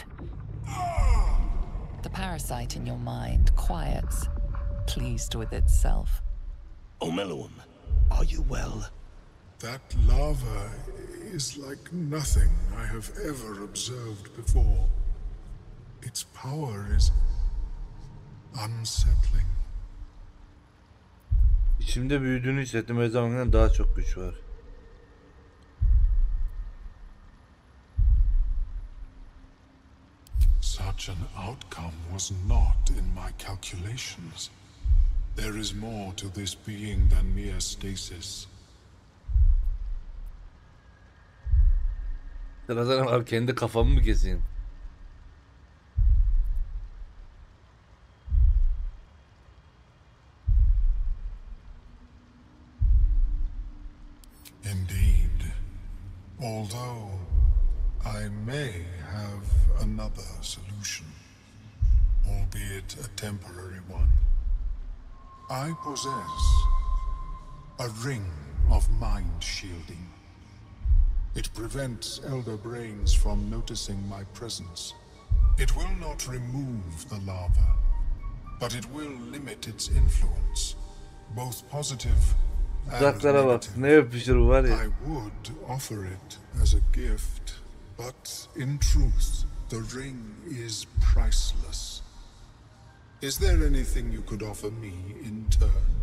The parasite in your mind quiets, pleased with itself. Omeluum, Are you well? That lava is like nothing I have ever observed before. Its power is unsettling. İçimde büyüdüğünü hissettim. Her zamankinden daha çok güç var. Such an outcome was not in my calculations. There is more to this being than mere stasis. Sıradan abi kendi kafamı mı keseyim? Indeed. Although I may have another solution, albeit a temporary one. I possess a ring of mind shielding. It prevents Elder Brains from noticing my presence. It will not remove the lava, but it will limit its influence, both positive and Uzaklara bak. negative. Ne öpüşür var ya. I would offer it as a gift, but in truth, the ring is priceless. Is there anything you could offer me in turn?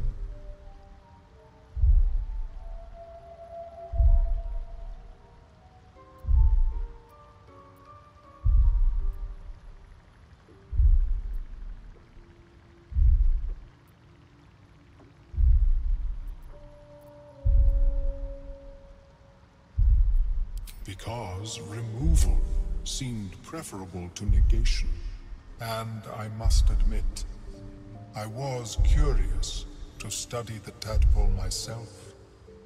Because removal seemed preferable to negation. And I must admit, I was curious to study the tadpole myself.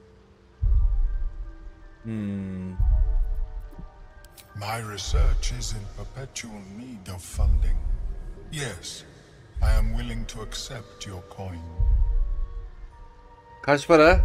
My research is in perpetual need of funding. Yes, I am willing to accept your coin. Kaç para?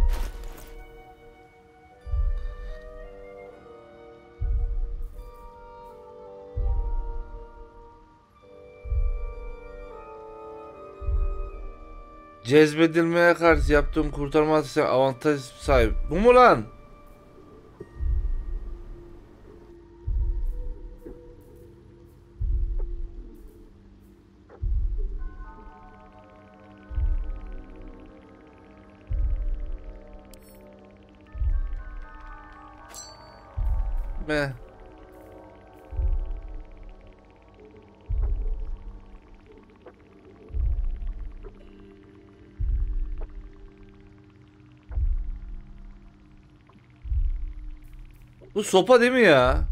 Cezbedilmeye karşı yaptığım kurtarma atışına avantaj sahip. Bu mu lan? Me. Bu sopa değil mi ya?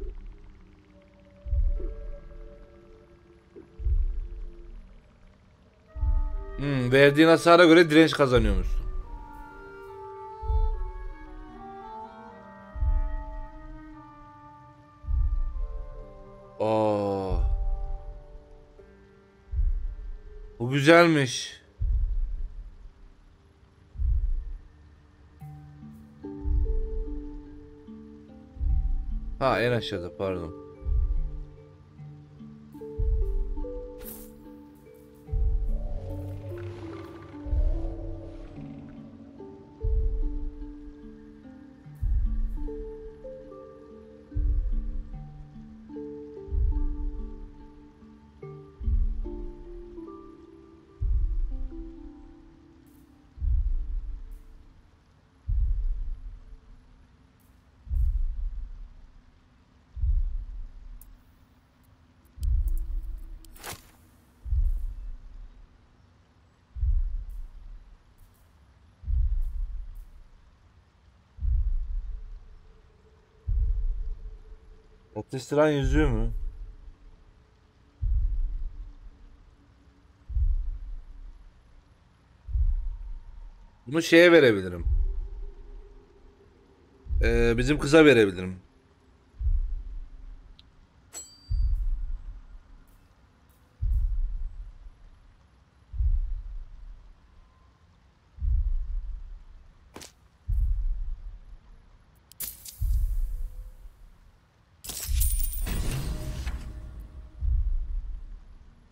Verdiğin hasara göre direnç kazanıyormuşsun. Aa. Bu güzelmiş. Ha, en aşağıda, pardon. Atıştıran yüzüğü mü? Bunu şeye verebilirim. Bizim kıza verebilirim.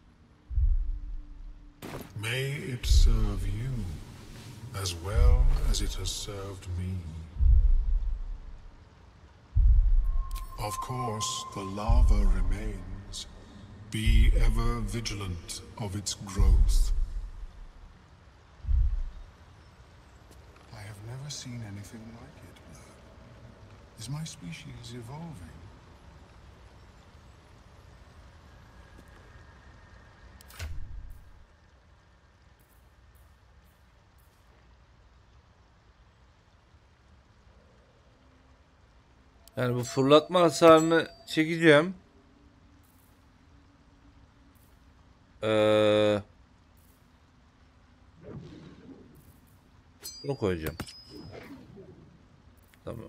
May it serve you as well as it has served me. Of course, the lava remains. Be ever vigilant of its growth. I have never seen anything like it, Blur. Is my species evolving? Yani bu fırlatma hasarını çekeceğim. Bunu koyacağım. Tamam.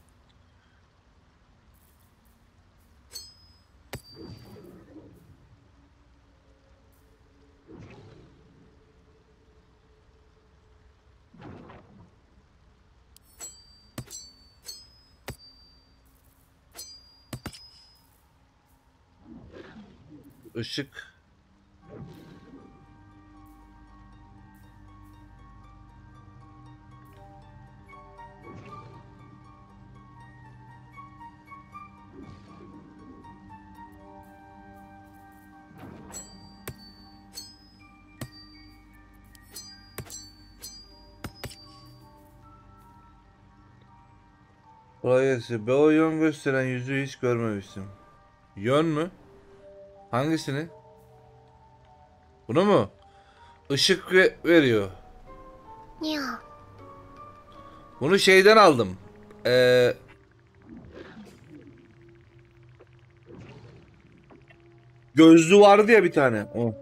Işık. Kolay gelsin. Ben o yön gösteren yüzüğü hiç görmemiştim. Yön mü? Hangisini? Bunu mu? Işık veriyor. Ya. Bunu şeyden aldım. Gözlü vardı ya bir tane. O.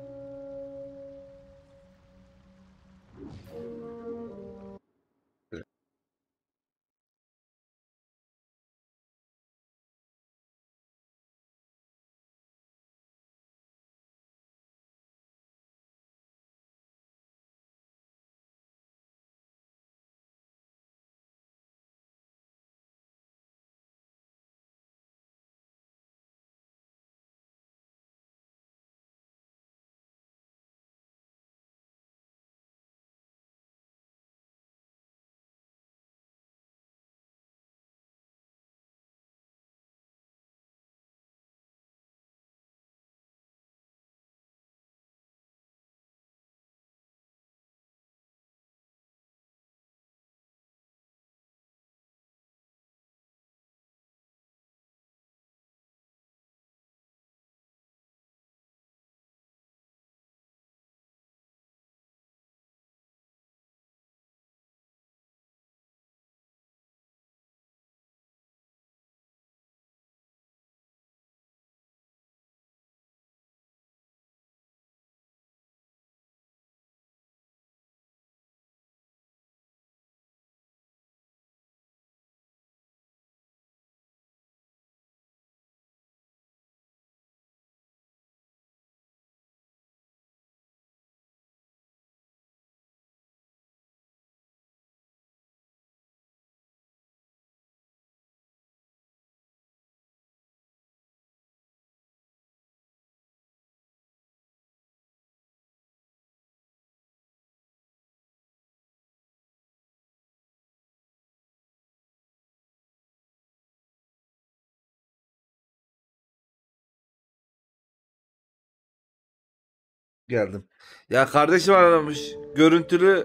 Geldim. Ya kardeşim aramış. Görüntülü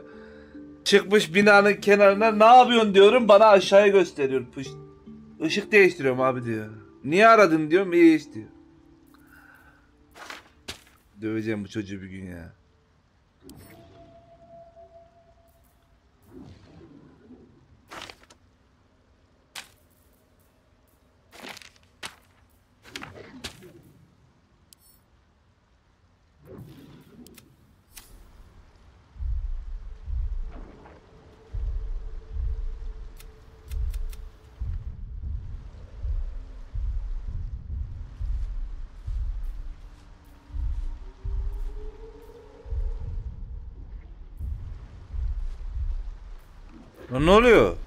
çıkmış binanın kenarına, ne yapıyorsun diyorum, bana aşağıya gösteriyor. Işık değiştiriyorum abi diyor. Niye aradın diyorum, iyi iş diyor. Döveceğim bu çocuğu bir gün ya. Ne oluyor?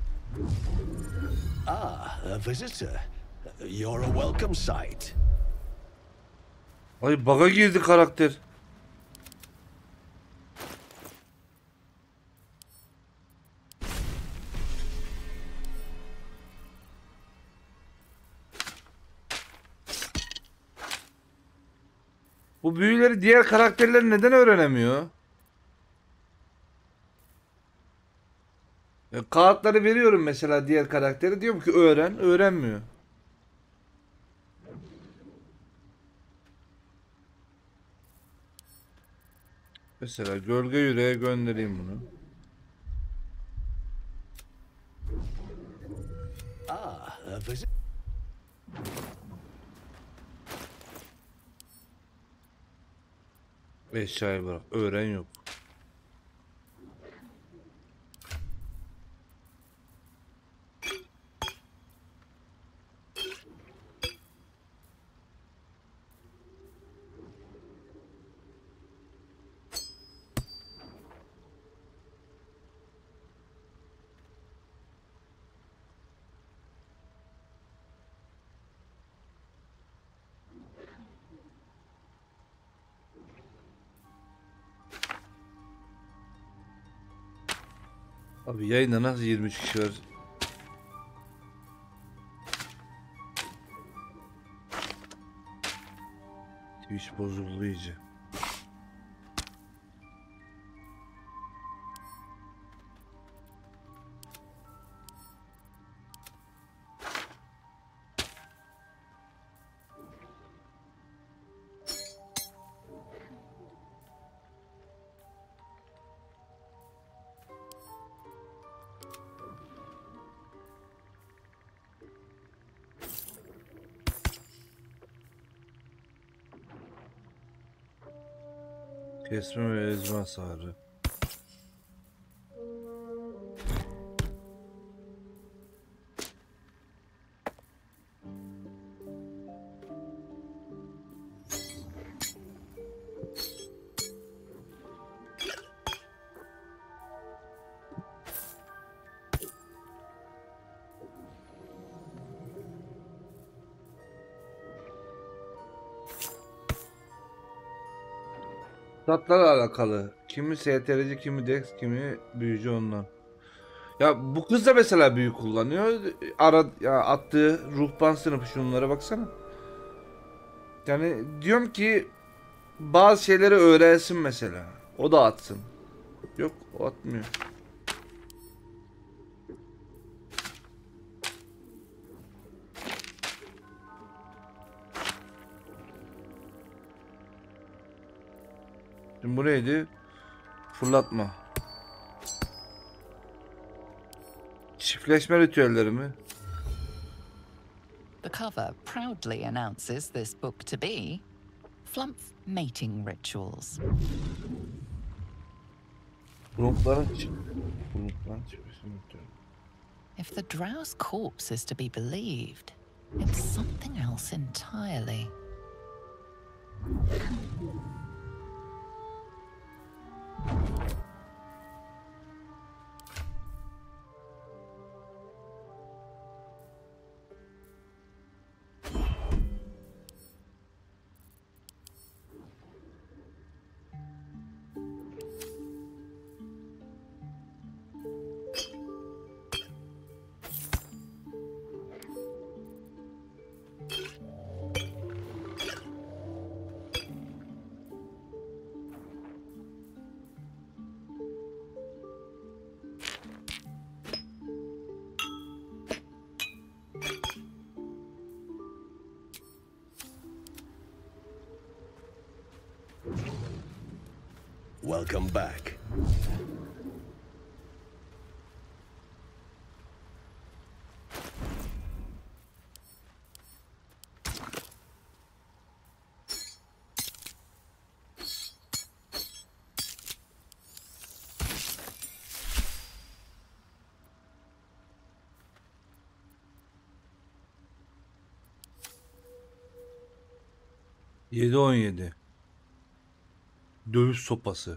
Ah, a visitor. You're a welcome sight. Ay bug'a girdi karakter. Bu büyüleri diğer karakterler neden öğrenemiyor? Ya kağıtları veriyorum mesela diğer karaktere, diyorum ki öğren, öğrenmiyor. Mesela gölge yüreğe göndereyim bunu. Ah, a visit. Eşyayı bırak, öğren yok. Abi yayında nasıl 23 kişi var? Twitch bozuldu iyice. Kesme ve ezme hasarı. Statlarla alakalı. Kimi STR'ci, kimi Dex, kimi büyücü ondan. Ya bu kız da mesela büyü kullanıyor. Ya attığı ruhban sınıfı şunlara baksana. Yani diyorum ki bazı şeyleri öğrensin mesela. O da atsın. Yok, o atmıyor. Şimdi bu neydi? Fırlatma. Çiftleşme ritüelleri mi? The cover proudly announces this book to be Flumph Mating Rituals. Grumpların çiftleşme ritüeli. If the drow's corpse is to be believed, it's something else entirely. Welcome back. Yedi 17. Dövüş sopası.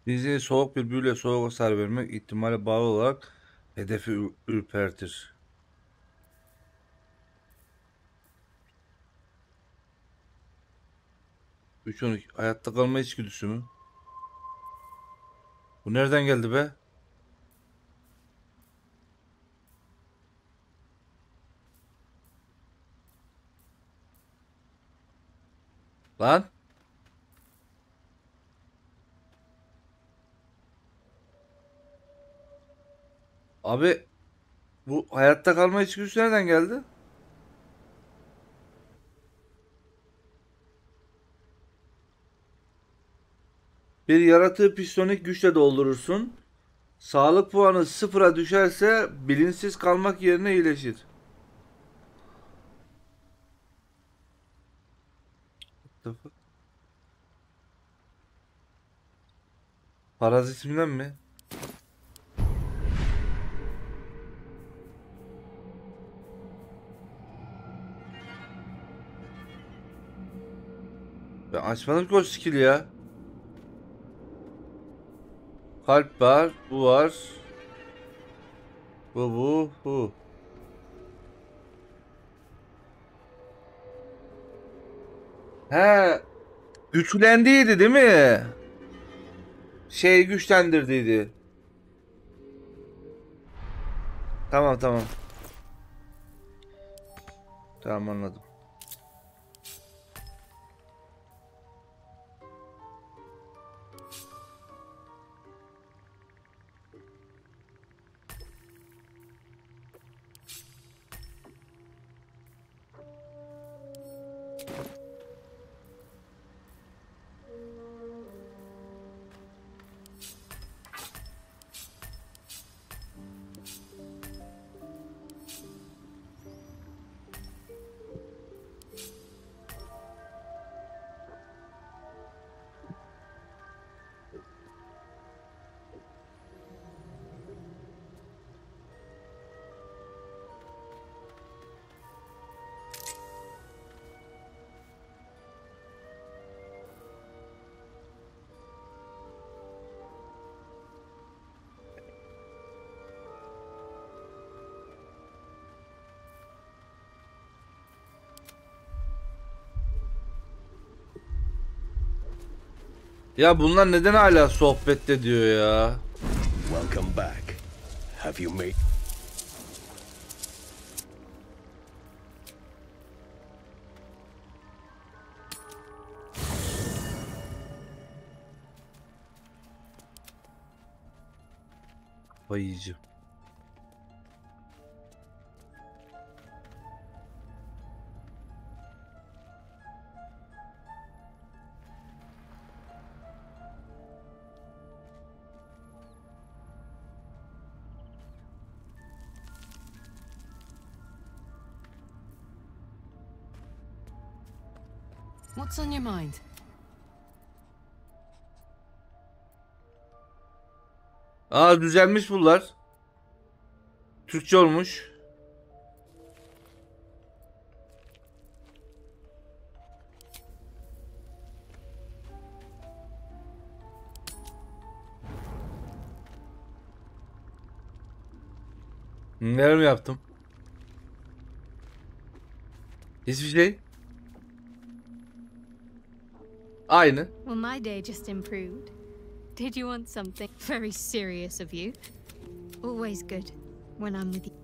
Bizi soğuk bir büyüyle soğuk hasar vermek ihtimale bağlı olarak hedefi ürpertir. Üç 12. Hayatta kalma içgüdüsü mü? Bu nereden geldi be? Lan? Abi bu hayatta kalma içgüdüsü nereden geldi? Bir yaratığı psiyonik güçle doldurursun. Sağlık puanı sıfıra düşerse bilinçsiz kalmak yerine iyileşir. Parazitinden mi? Ben açmadım ki o skill ya. Kalp var, bu var. Bu. He, güçlendiydi değil mi? Şey güçlendirdiydi. Tamam. Tamam anladım. Ya bunlar neden hala sohbette diyor ya? Welcome back. Have you made... Bayıcı. What's on your mind? Aa düzelmiş bunlar. Türkçe olmuş. Neler mi yaptım? Hiçbir şey. Aynı. Well, my day just improved. Did you want something very serious of you? Always good when I'm with you.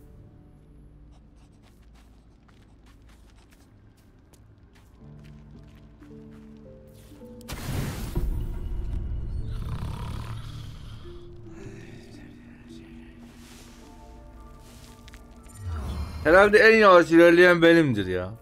Herhalde en yavaş ilerleyen benimdir ya.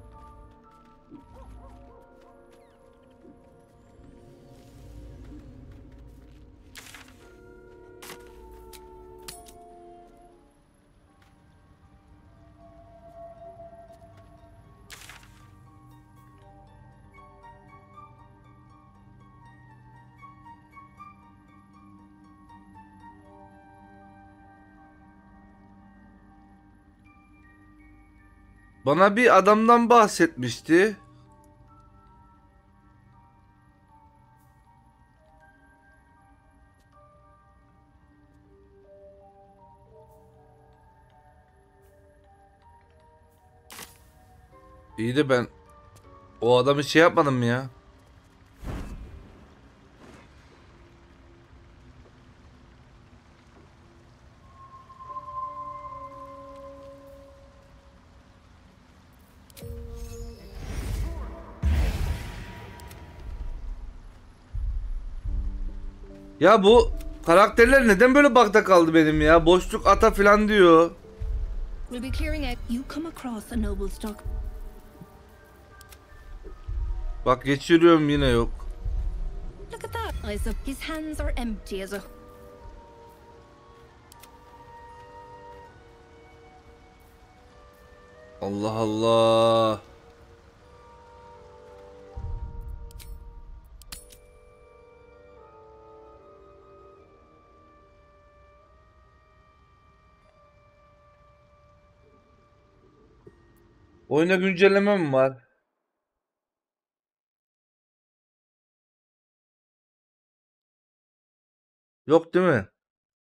Bana bir adamdan bahsetmişti. İyi de ben o adamı şey yapmadım mı ya? Ya bu karakterler neden böyle bakta kaldı benim ya? Boşluk ata falan diyor. We'll be clearing out. You come across a noble stock. Bak geçiriyorum yine yok. Look at that. Eyes up. His hands are empty as a. Allah Allah. Oyuna güncelleme mi var? Yok değil mi?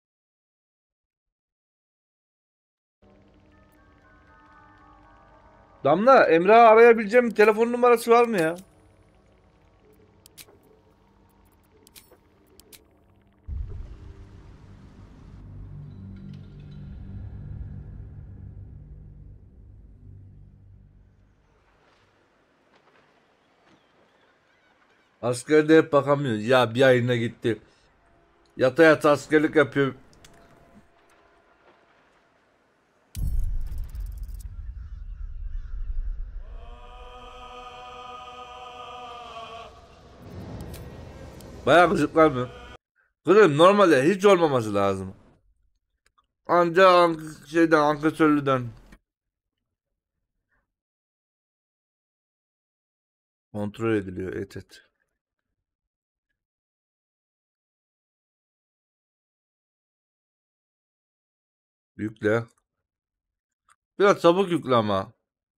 Damla, Emrah'ı arayabileceğim bir telefon numarası var mı ya? Askerde hep bakamıyoruz. Ya bir ayına gitti. Yata yata askerlik yapıyor. Bayağı gıcıklar mı? Kızım normalde hiç olmaması lazım. Anca şeyden ankesörlüden. Kontrol ediliyor. Evet, evet. Yükle. Biraz çabuk yükle ama.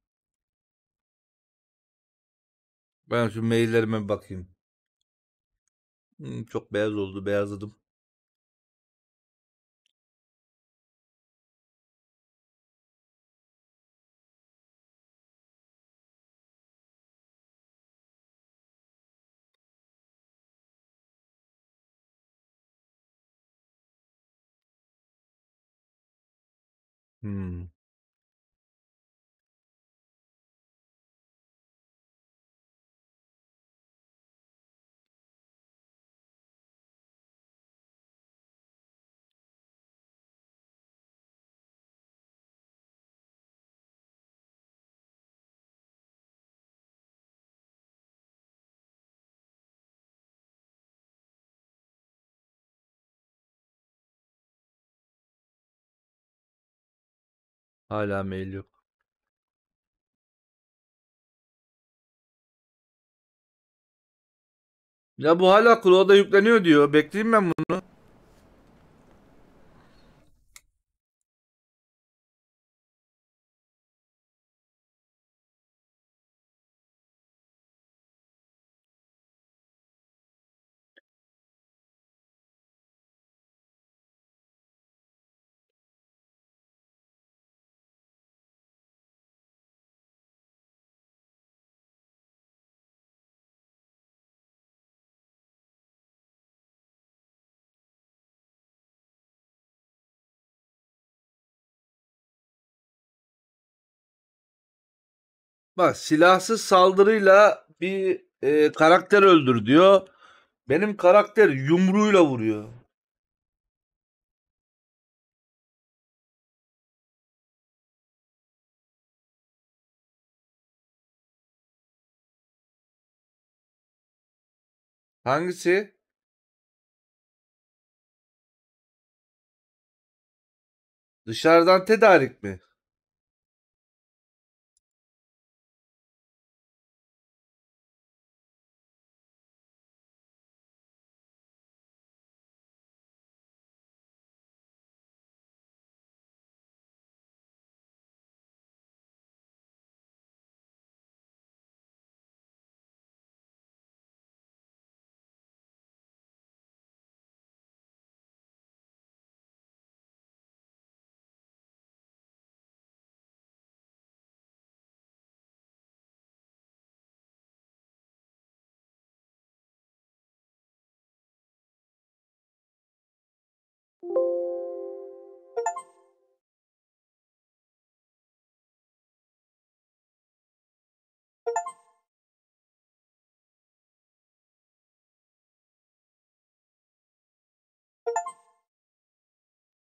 Ben şu maillerime bir bakayım. Çok beyaz oldu. Beyazladım. Hmm. Hala mail yok. Ya bu hala Cloud'a yükleniyor diyor. Bekleyeyim ben bunu. Bak silahsız saldırıyla bir karakter öldür diyor. Benim karakter yumruğuyla vuruyor. Hangisi? Dışarıdan tedarik mi?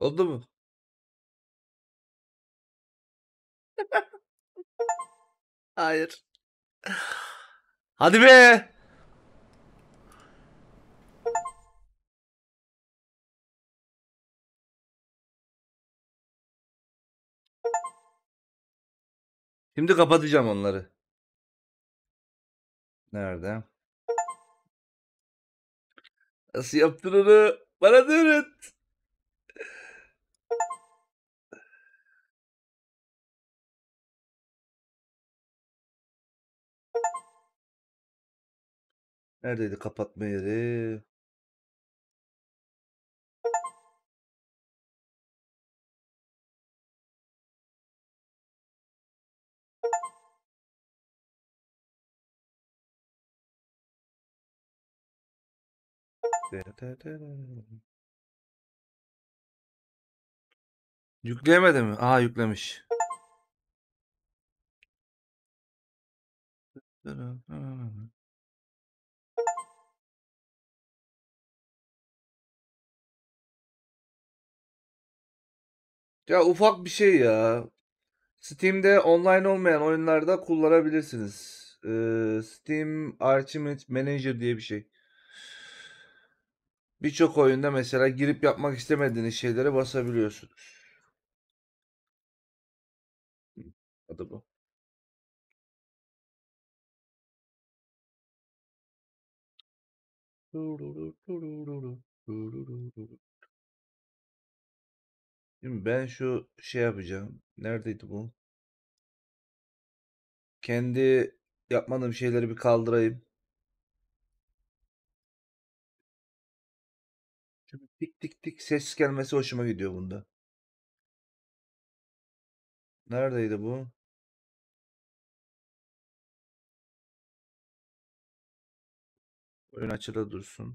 Oldu mu? Hayır. Hadi be. Şimdi kapatacağım onları. Nerede? Nasıl yaptın onu? Bana da öğret. Neredeydi kapatma yeri? Yükleyemedi mi? Aha yüklemiş. Ya ufak bir şey ya. Steam'de online olmayan oyunlarda kullanabilirsiniz. Steam Archive Manager diye bir şey. Birçok oyunda mesela girip yapmak istemediğiniz şeylere basabiliyorsunuz. Adı bu. Şimdi ben şu şey yapacağım. Neredeydi bu? Kendi yapmadığım şeyleri bir kaldırayım. Çünkü tik tik tik ses gelmesi hoşuma gidiyor bunda. Neredeydi bu? Oyun açıda dursun.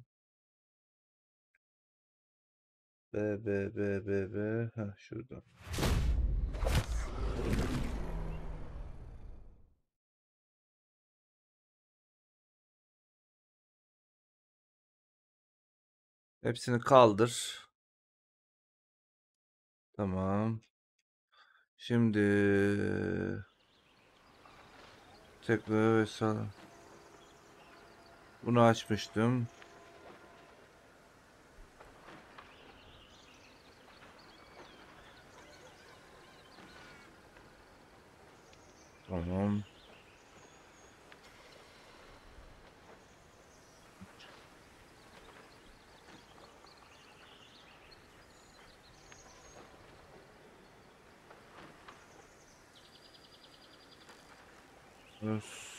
B. Heh, şurada. Hepsini kaldır. Tamam. Şimdi tekrar vesaire. Bunu açmıştım. Tamam. Öf.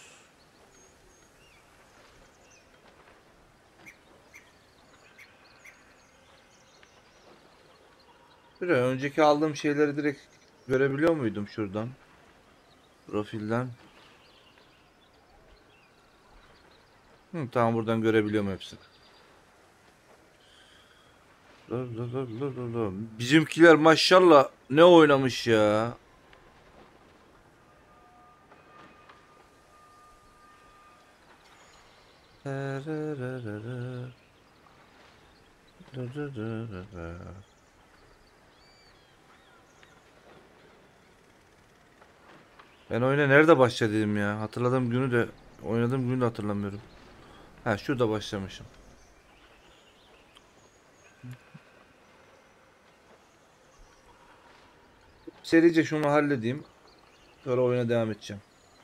Bir önceki aldığım şeyleri direkt görebiliyor muydum şuradan? Profilden. Tamam buradan görebiliyorum hepsini. Bizimkiler maşallah ne oynamış ya. Ben oyuna nerede başladım ya? Hatırladığım günü de oynadığım günü de hatırlamıyorum. Ha şurada başlamışım. Serice şunu halledeyim. Sonra oyuna devam edeceğim.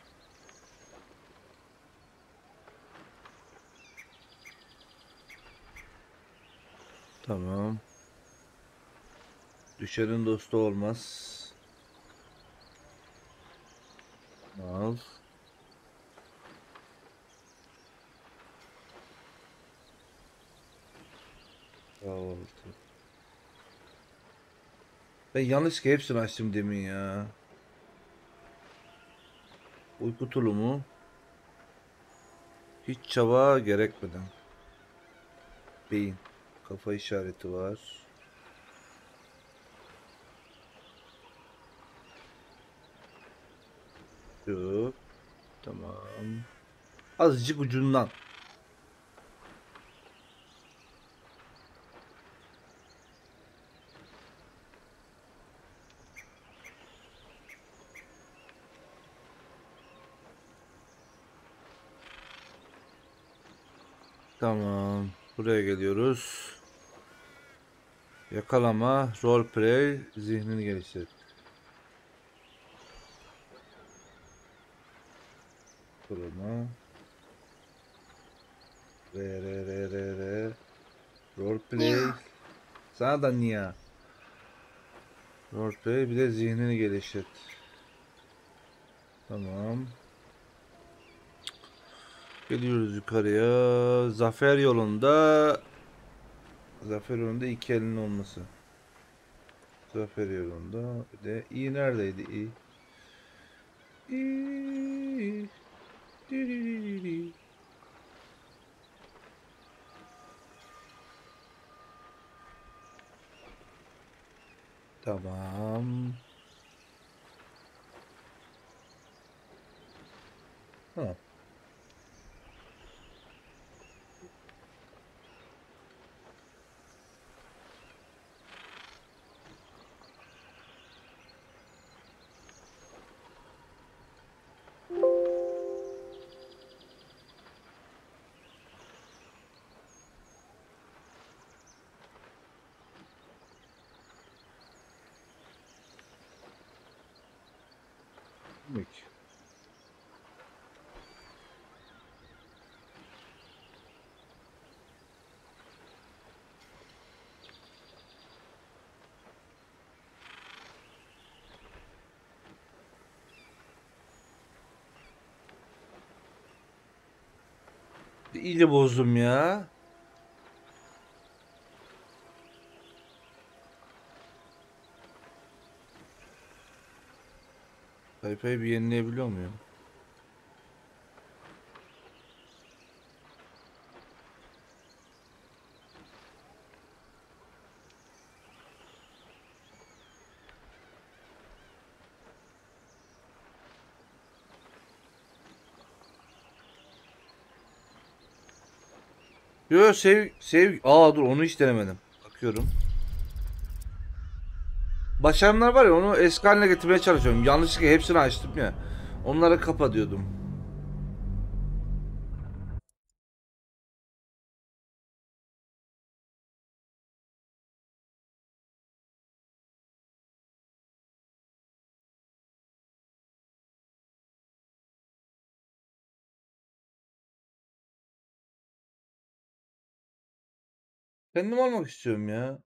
Tamam. Düşerin dostu olmaz. Al. Kahvaltı. Ben yanlışlıkla hepsini açtım demin ya. Uyku tulumu. Hiç çaba gerekmeden. Beyin. Kafa işareti var. Yok. Tamam. Azıcık ucundan. Tamam. Buraya geliyoruz. Yakalama, roleplay, zihnini geliştir. Kuruma. Re. Roleplay. Sana da niye? Roleplay bir de zihnini geliştir. Tamam. Geliyoruz yukarıya. Zafer yolunda iki elin olması. Zafer yolunda. Bir de iyi neredeydi? İyi. İyi. Tamam. Ha. Peki. İyice bozdum ya. Sayfayı bir yenileyebiliyor muyum? Yo sev. Aa dur onu hiç denemedim. Bakıyorum. Başarımlar var ya onu eski haline getirmeye çalışıyorum. Yanlışlıkla hepsini açtım ya. Onları kapa diyordum. Kendim olmak istiyorum ya.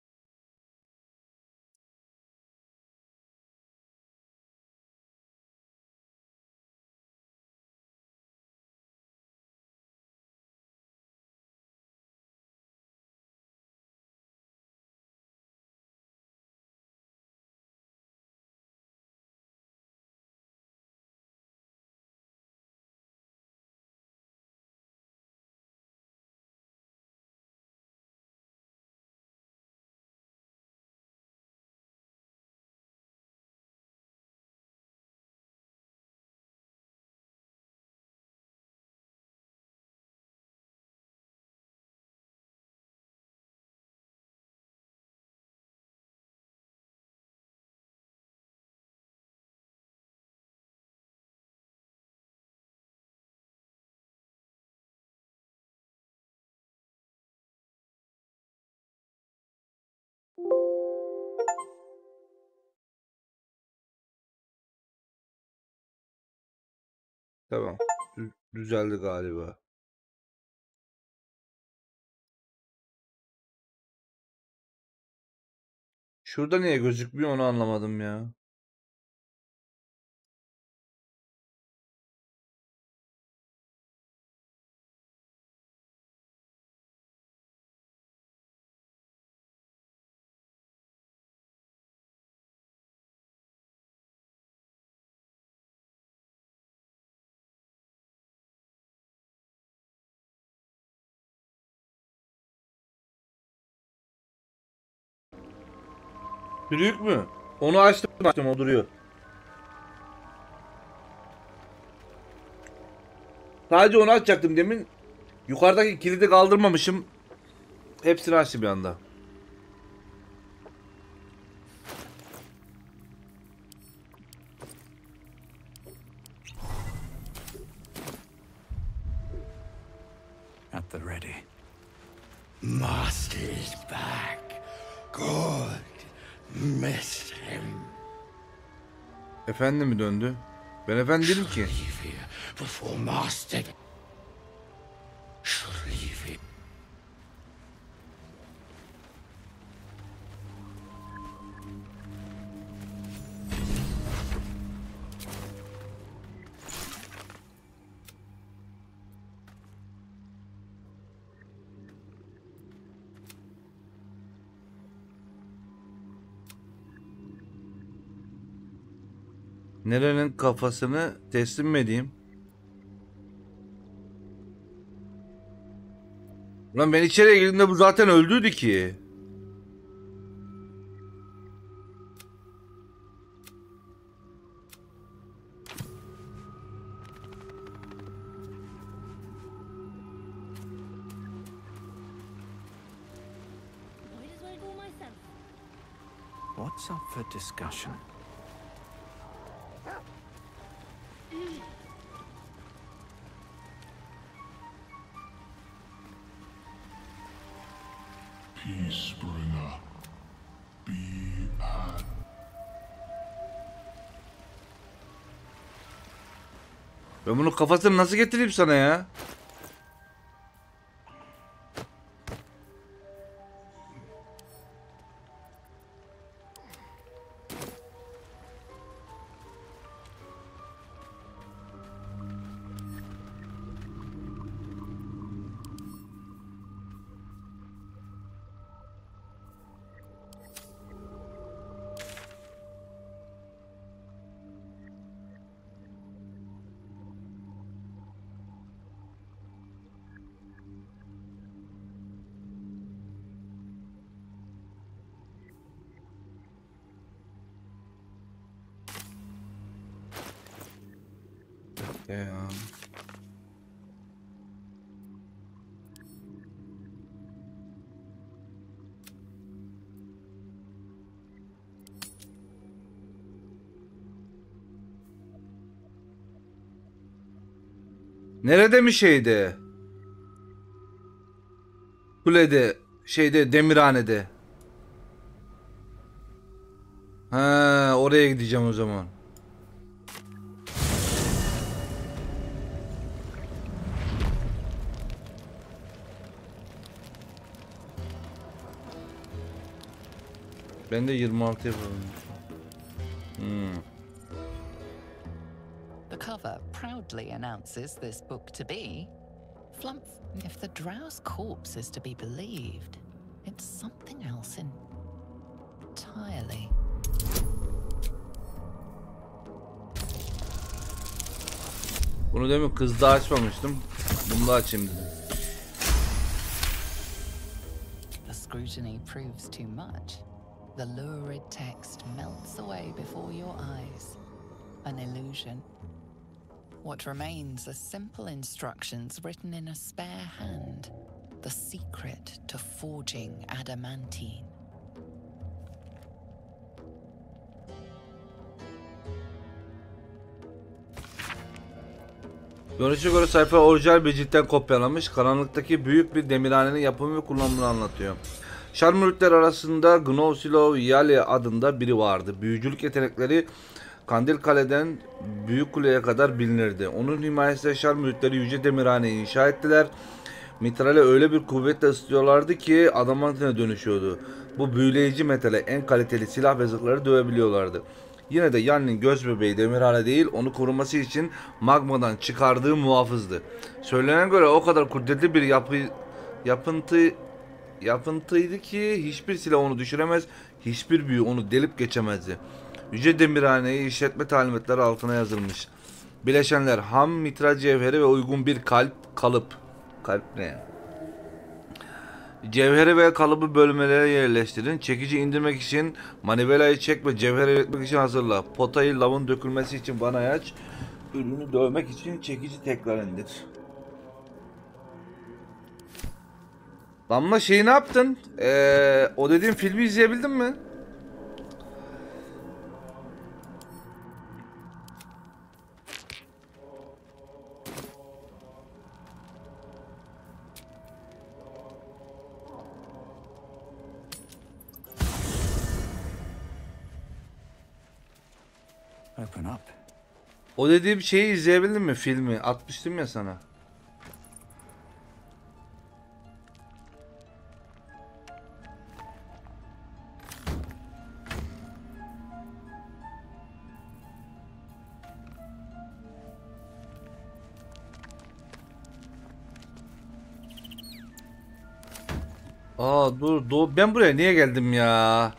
Tamam. Düzeldi galiba. Şurada niye gözükmüyor onu anlamadım ya. Büyük mü? Onu açtım o duruyor. Sadece onu açacaktım demin. Yukarıdaki kilidi kaldırmamışım. Hepsini açtı bir anda. At the ready. Master is back. Good. Missed him. Efendi mi döndü? Ben efendi değilim ki. Leave here before Master should leave here. Nerenin kafasını teslim mi edeyim? Ulan ben içeriye girdiğimde bu zaten öldüydü ki. What's up for discussion? Peacebringer. Be at. Ben bunun kafasını nasıl getireyim sana ya? Ya. Nerede mi şeyde? Kulede, şeyde, demirhanede. Ha, oraya gideceğim o zaman. Ben de 26 yapalım. The cover proudly announces this book to be Flump. If the Drow's corpse is to be believed, it's something else entirely. Bunu demin kızda açmamıştım. Bunu da açayım dedim. The scrutiny proves too much. The lurid text melts away before your eyes. An illusion. What remains are simple instructions written in a spare hand. The secret to forging adamantine. Görünüşe göre sayfa orijinal bir ciltten kopyalanmış. Karanlıktaki büyük bir demirhanenin yapımı ve kullanımını anlatıyor. Şarmürükler arasında Gnosilov Yali adında biri vardı. Büyücülük yetenekleri Kandilkale'den Büyük Kule'ye kadar bilinirdi. Onun himayesinde Şarmürükleri Yüce Demirhane'yi inşa ettiler. Mitral'e öyle bir kuvvetle ısıtıyorlardı ki adamantine dönüşüyordu. Bu büyüleyici metale en kaliteli silah ve zırhları dövebiliyorlardı. Yine de Yanni'nin göz bebeği Demirhane değil, onu koruması için magmadan çıkardığı muhafızdı. Söylenen göre o kadar kudretli bir yapıntıydı ki hiçbir silah onu düşüremez, hiçbir büyü onu delip geçemezdi. Yüce Demirhane'yi işletme talimatları altına yazılmış. Bileşenler ham mitral cevheri ve uygun bir kalıp. Kalp ne? Cevheri ve kalıbı bölmelere yerleştirin. Çekici indirmek için manivelayı çek ve cevheri üretmek için hazırla. Potayı lavın dökülmesi için vanayı aç. Ürünü dövmek için çekici tekrar indir. Damla şeyi ne yaptın? O dediğim filmi izleyebildin mi? Open up. O dediğim şeyi izleyebildin mi, filmi? Atmıştım ya sana. Aa dur, ben buraya niye geldim ya?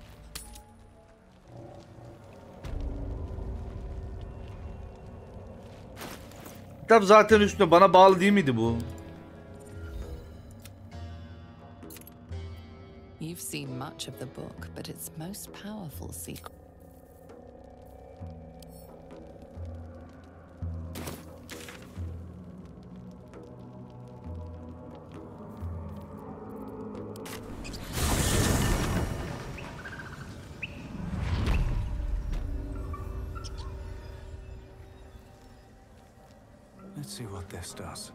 Kitap zaten üstüne, bana bağlı değil miydi bu? You've seen much of the book, but its most powerful secret. Let's see what this does.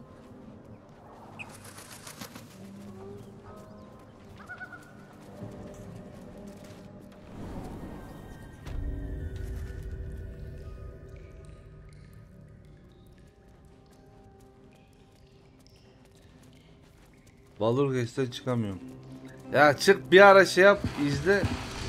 Balurgest'ten çıkamıyorum. Ya çık bir ara şey yap, izle.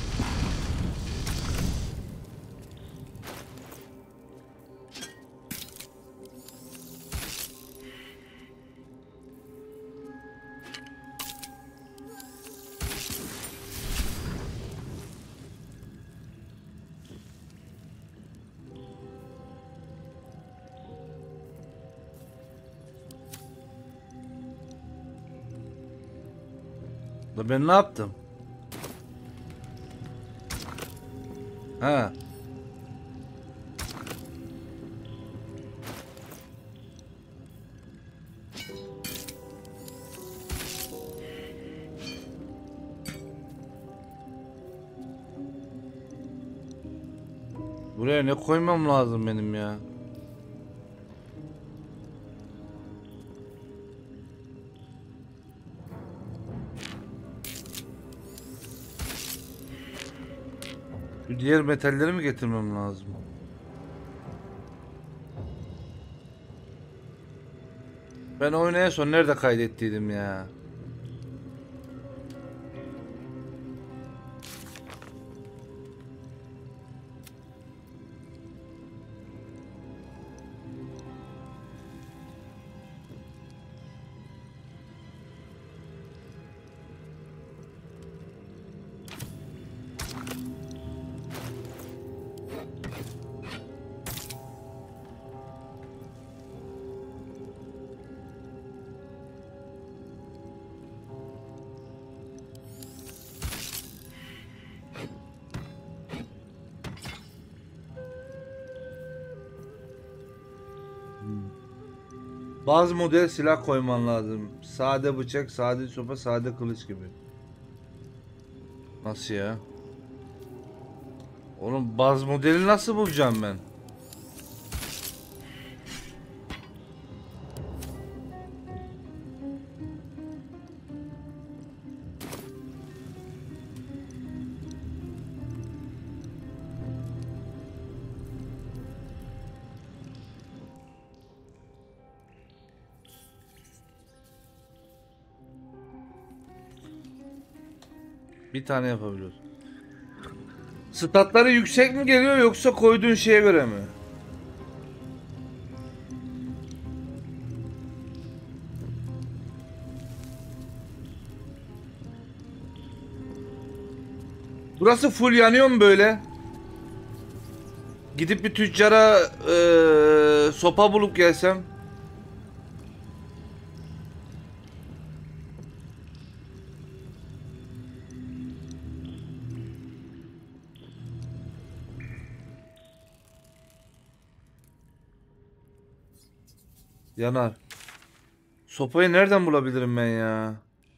Da ben ne yaptım? Ha. Buraya ne koymam lazım benim ya? Diğer metalleri mi getirmem lazım? Ben oyunu en son nerede kaydettiydim ya? Bazı model silah koyman lazım. Sade bıçak, sade sopa, sade kılıç gibi. Nasıl ya? Oğlum bazı modeli nasıl bulacağım ben? Bir tane yapabiliyoruz. Statları yüksek mi geliyor yoksa koyduğun şeye göre mi? Burası full yanıyor mu böyle? Gidip bir tüccara sopa bulup gelsem. Yanar. Sopayı nereden bulabilirim ben ya?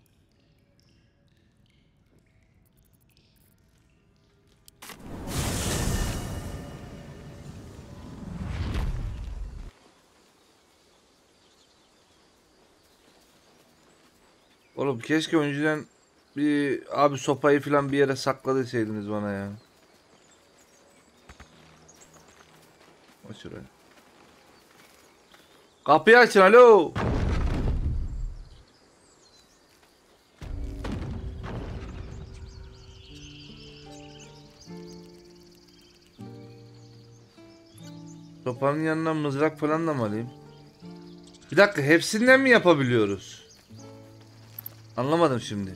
Oğlum keşke önceden bir abi sopayı falan bir yere sakladısaydınız bana ya. şuraya. Kapıyı açın, alo. Sopanın yanına mızrak falan da mı alayım? Bir dakika, hepsinden mi yapabiliyoruz? Anlamadım şimdi.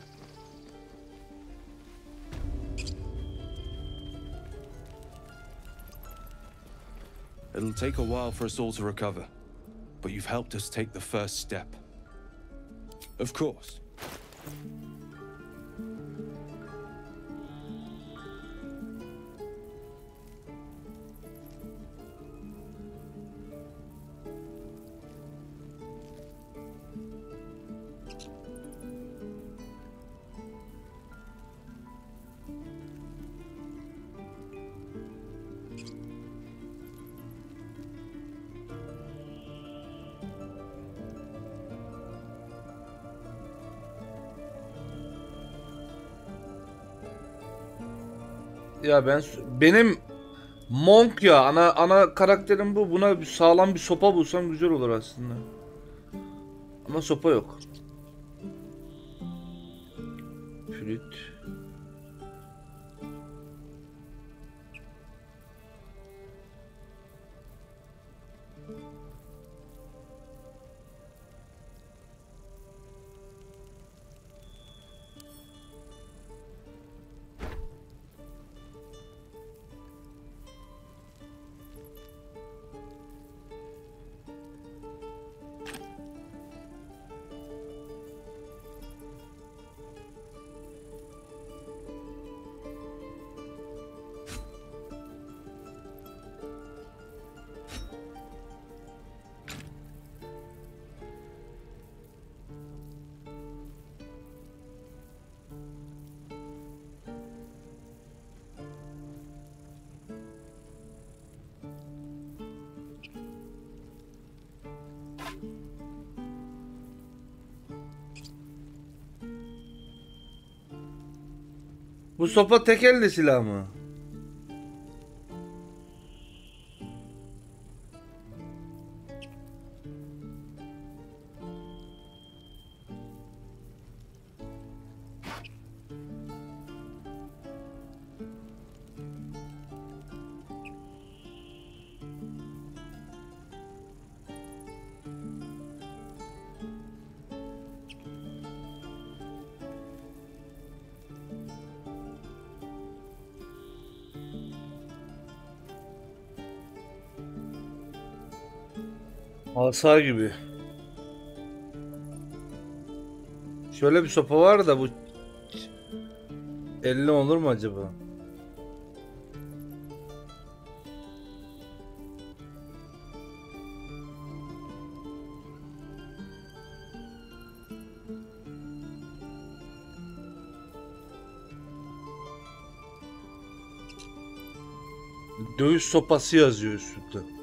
It'll take a while for us all to recover, but you've helped us take the first step. Of course. Ya benim Monk ya ana karakterim bu. Buna bir sağlam bir sopa bulsam güzel olur aslında. Ama sopa yok. Flüt. Bu sopa tek elde silah mı? Asa gibi. Şöyle bir sopa var da bu 50 olur mu acaba? Dövüş sopası yazıyor üstünde.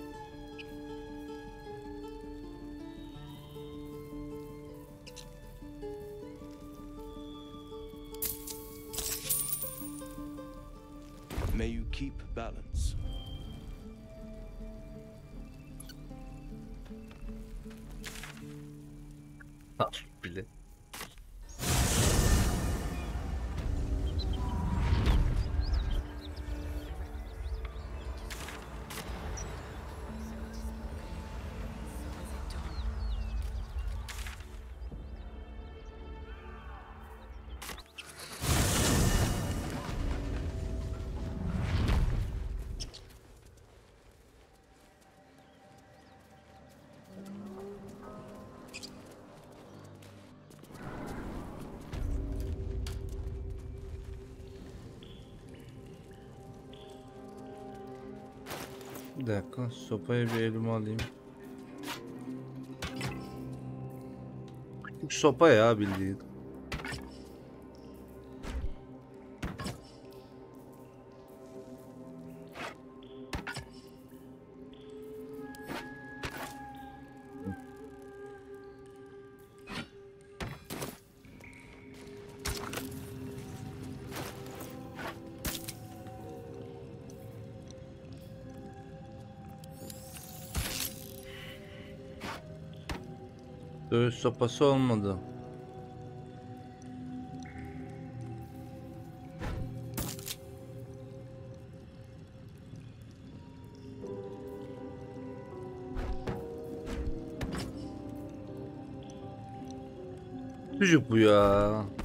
May you keep balance. Bile. Bir dakika, sopayı bir elime alayım. Küçük sopa ya bildiğin. Dövüş sopası olmadı. Çocuk bu ya.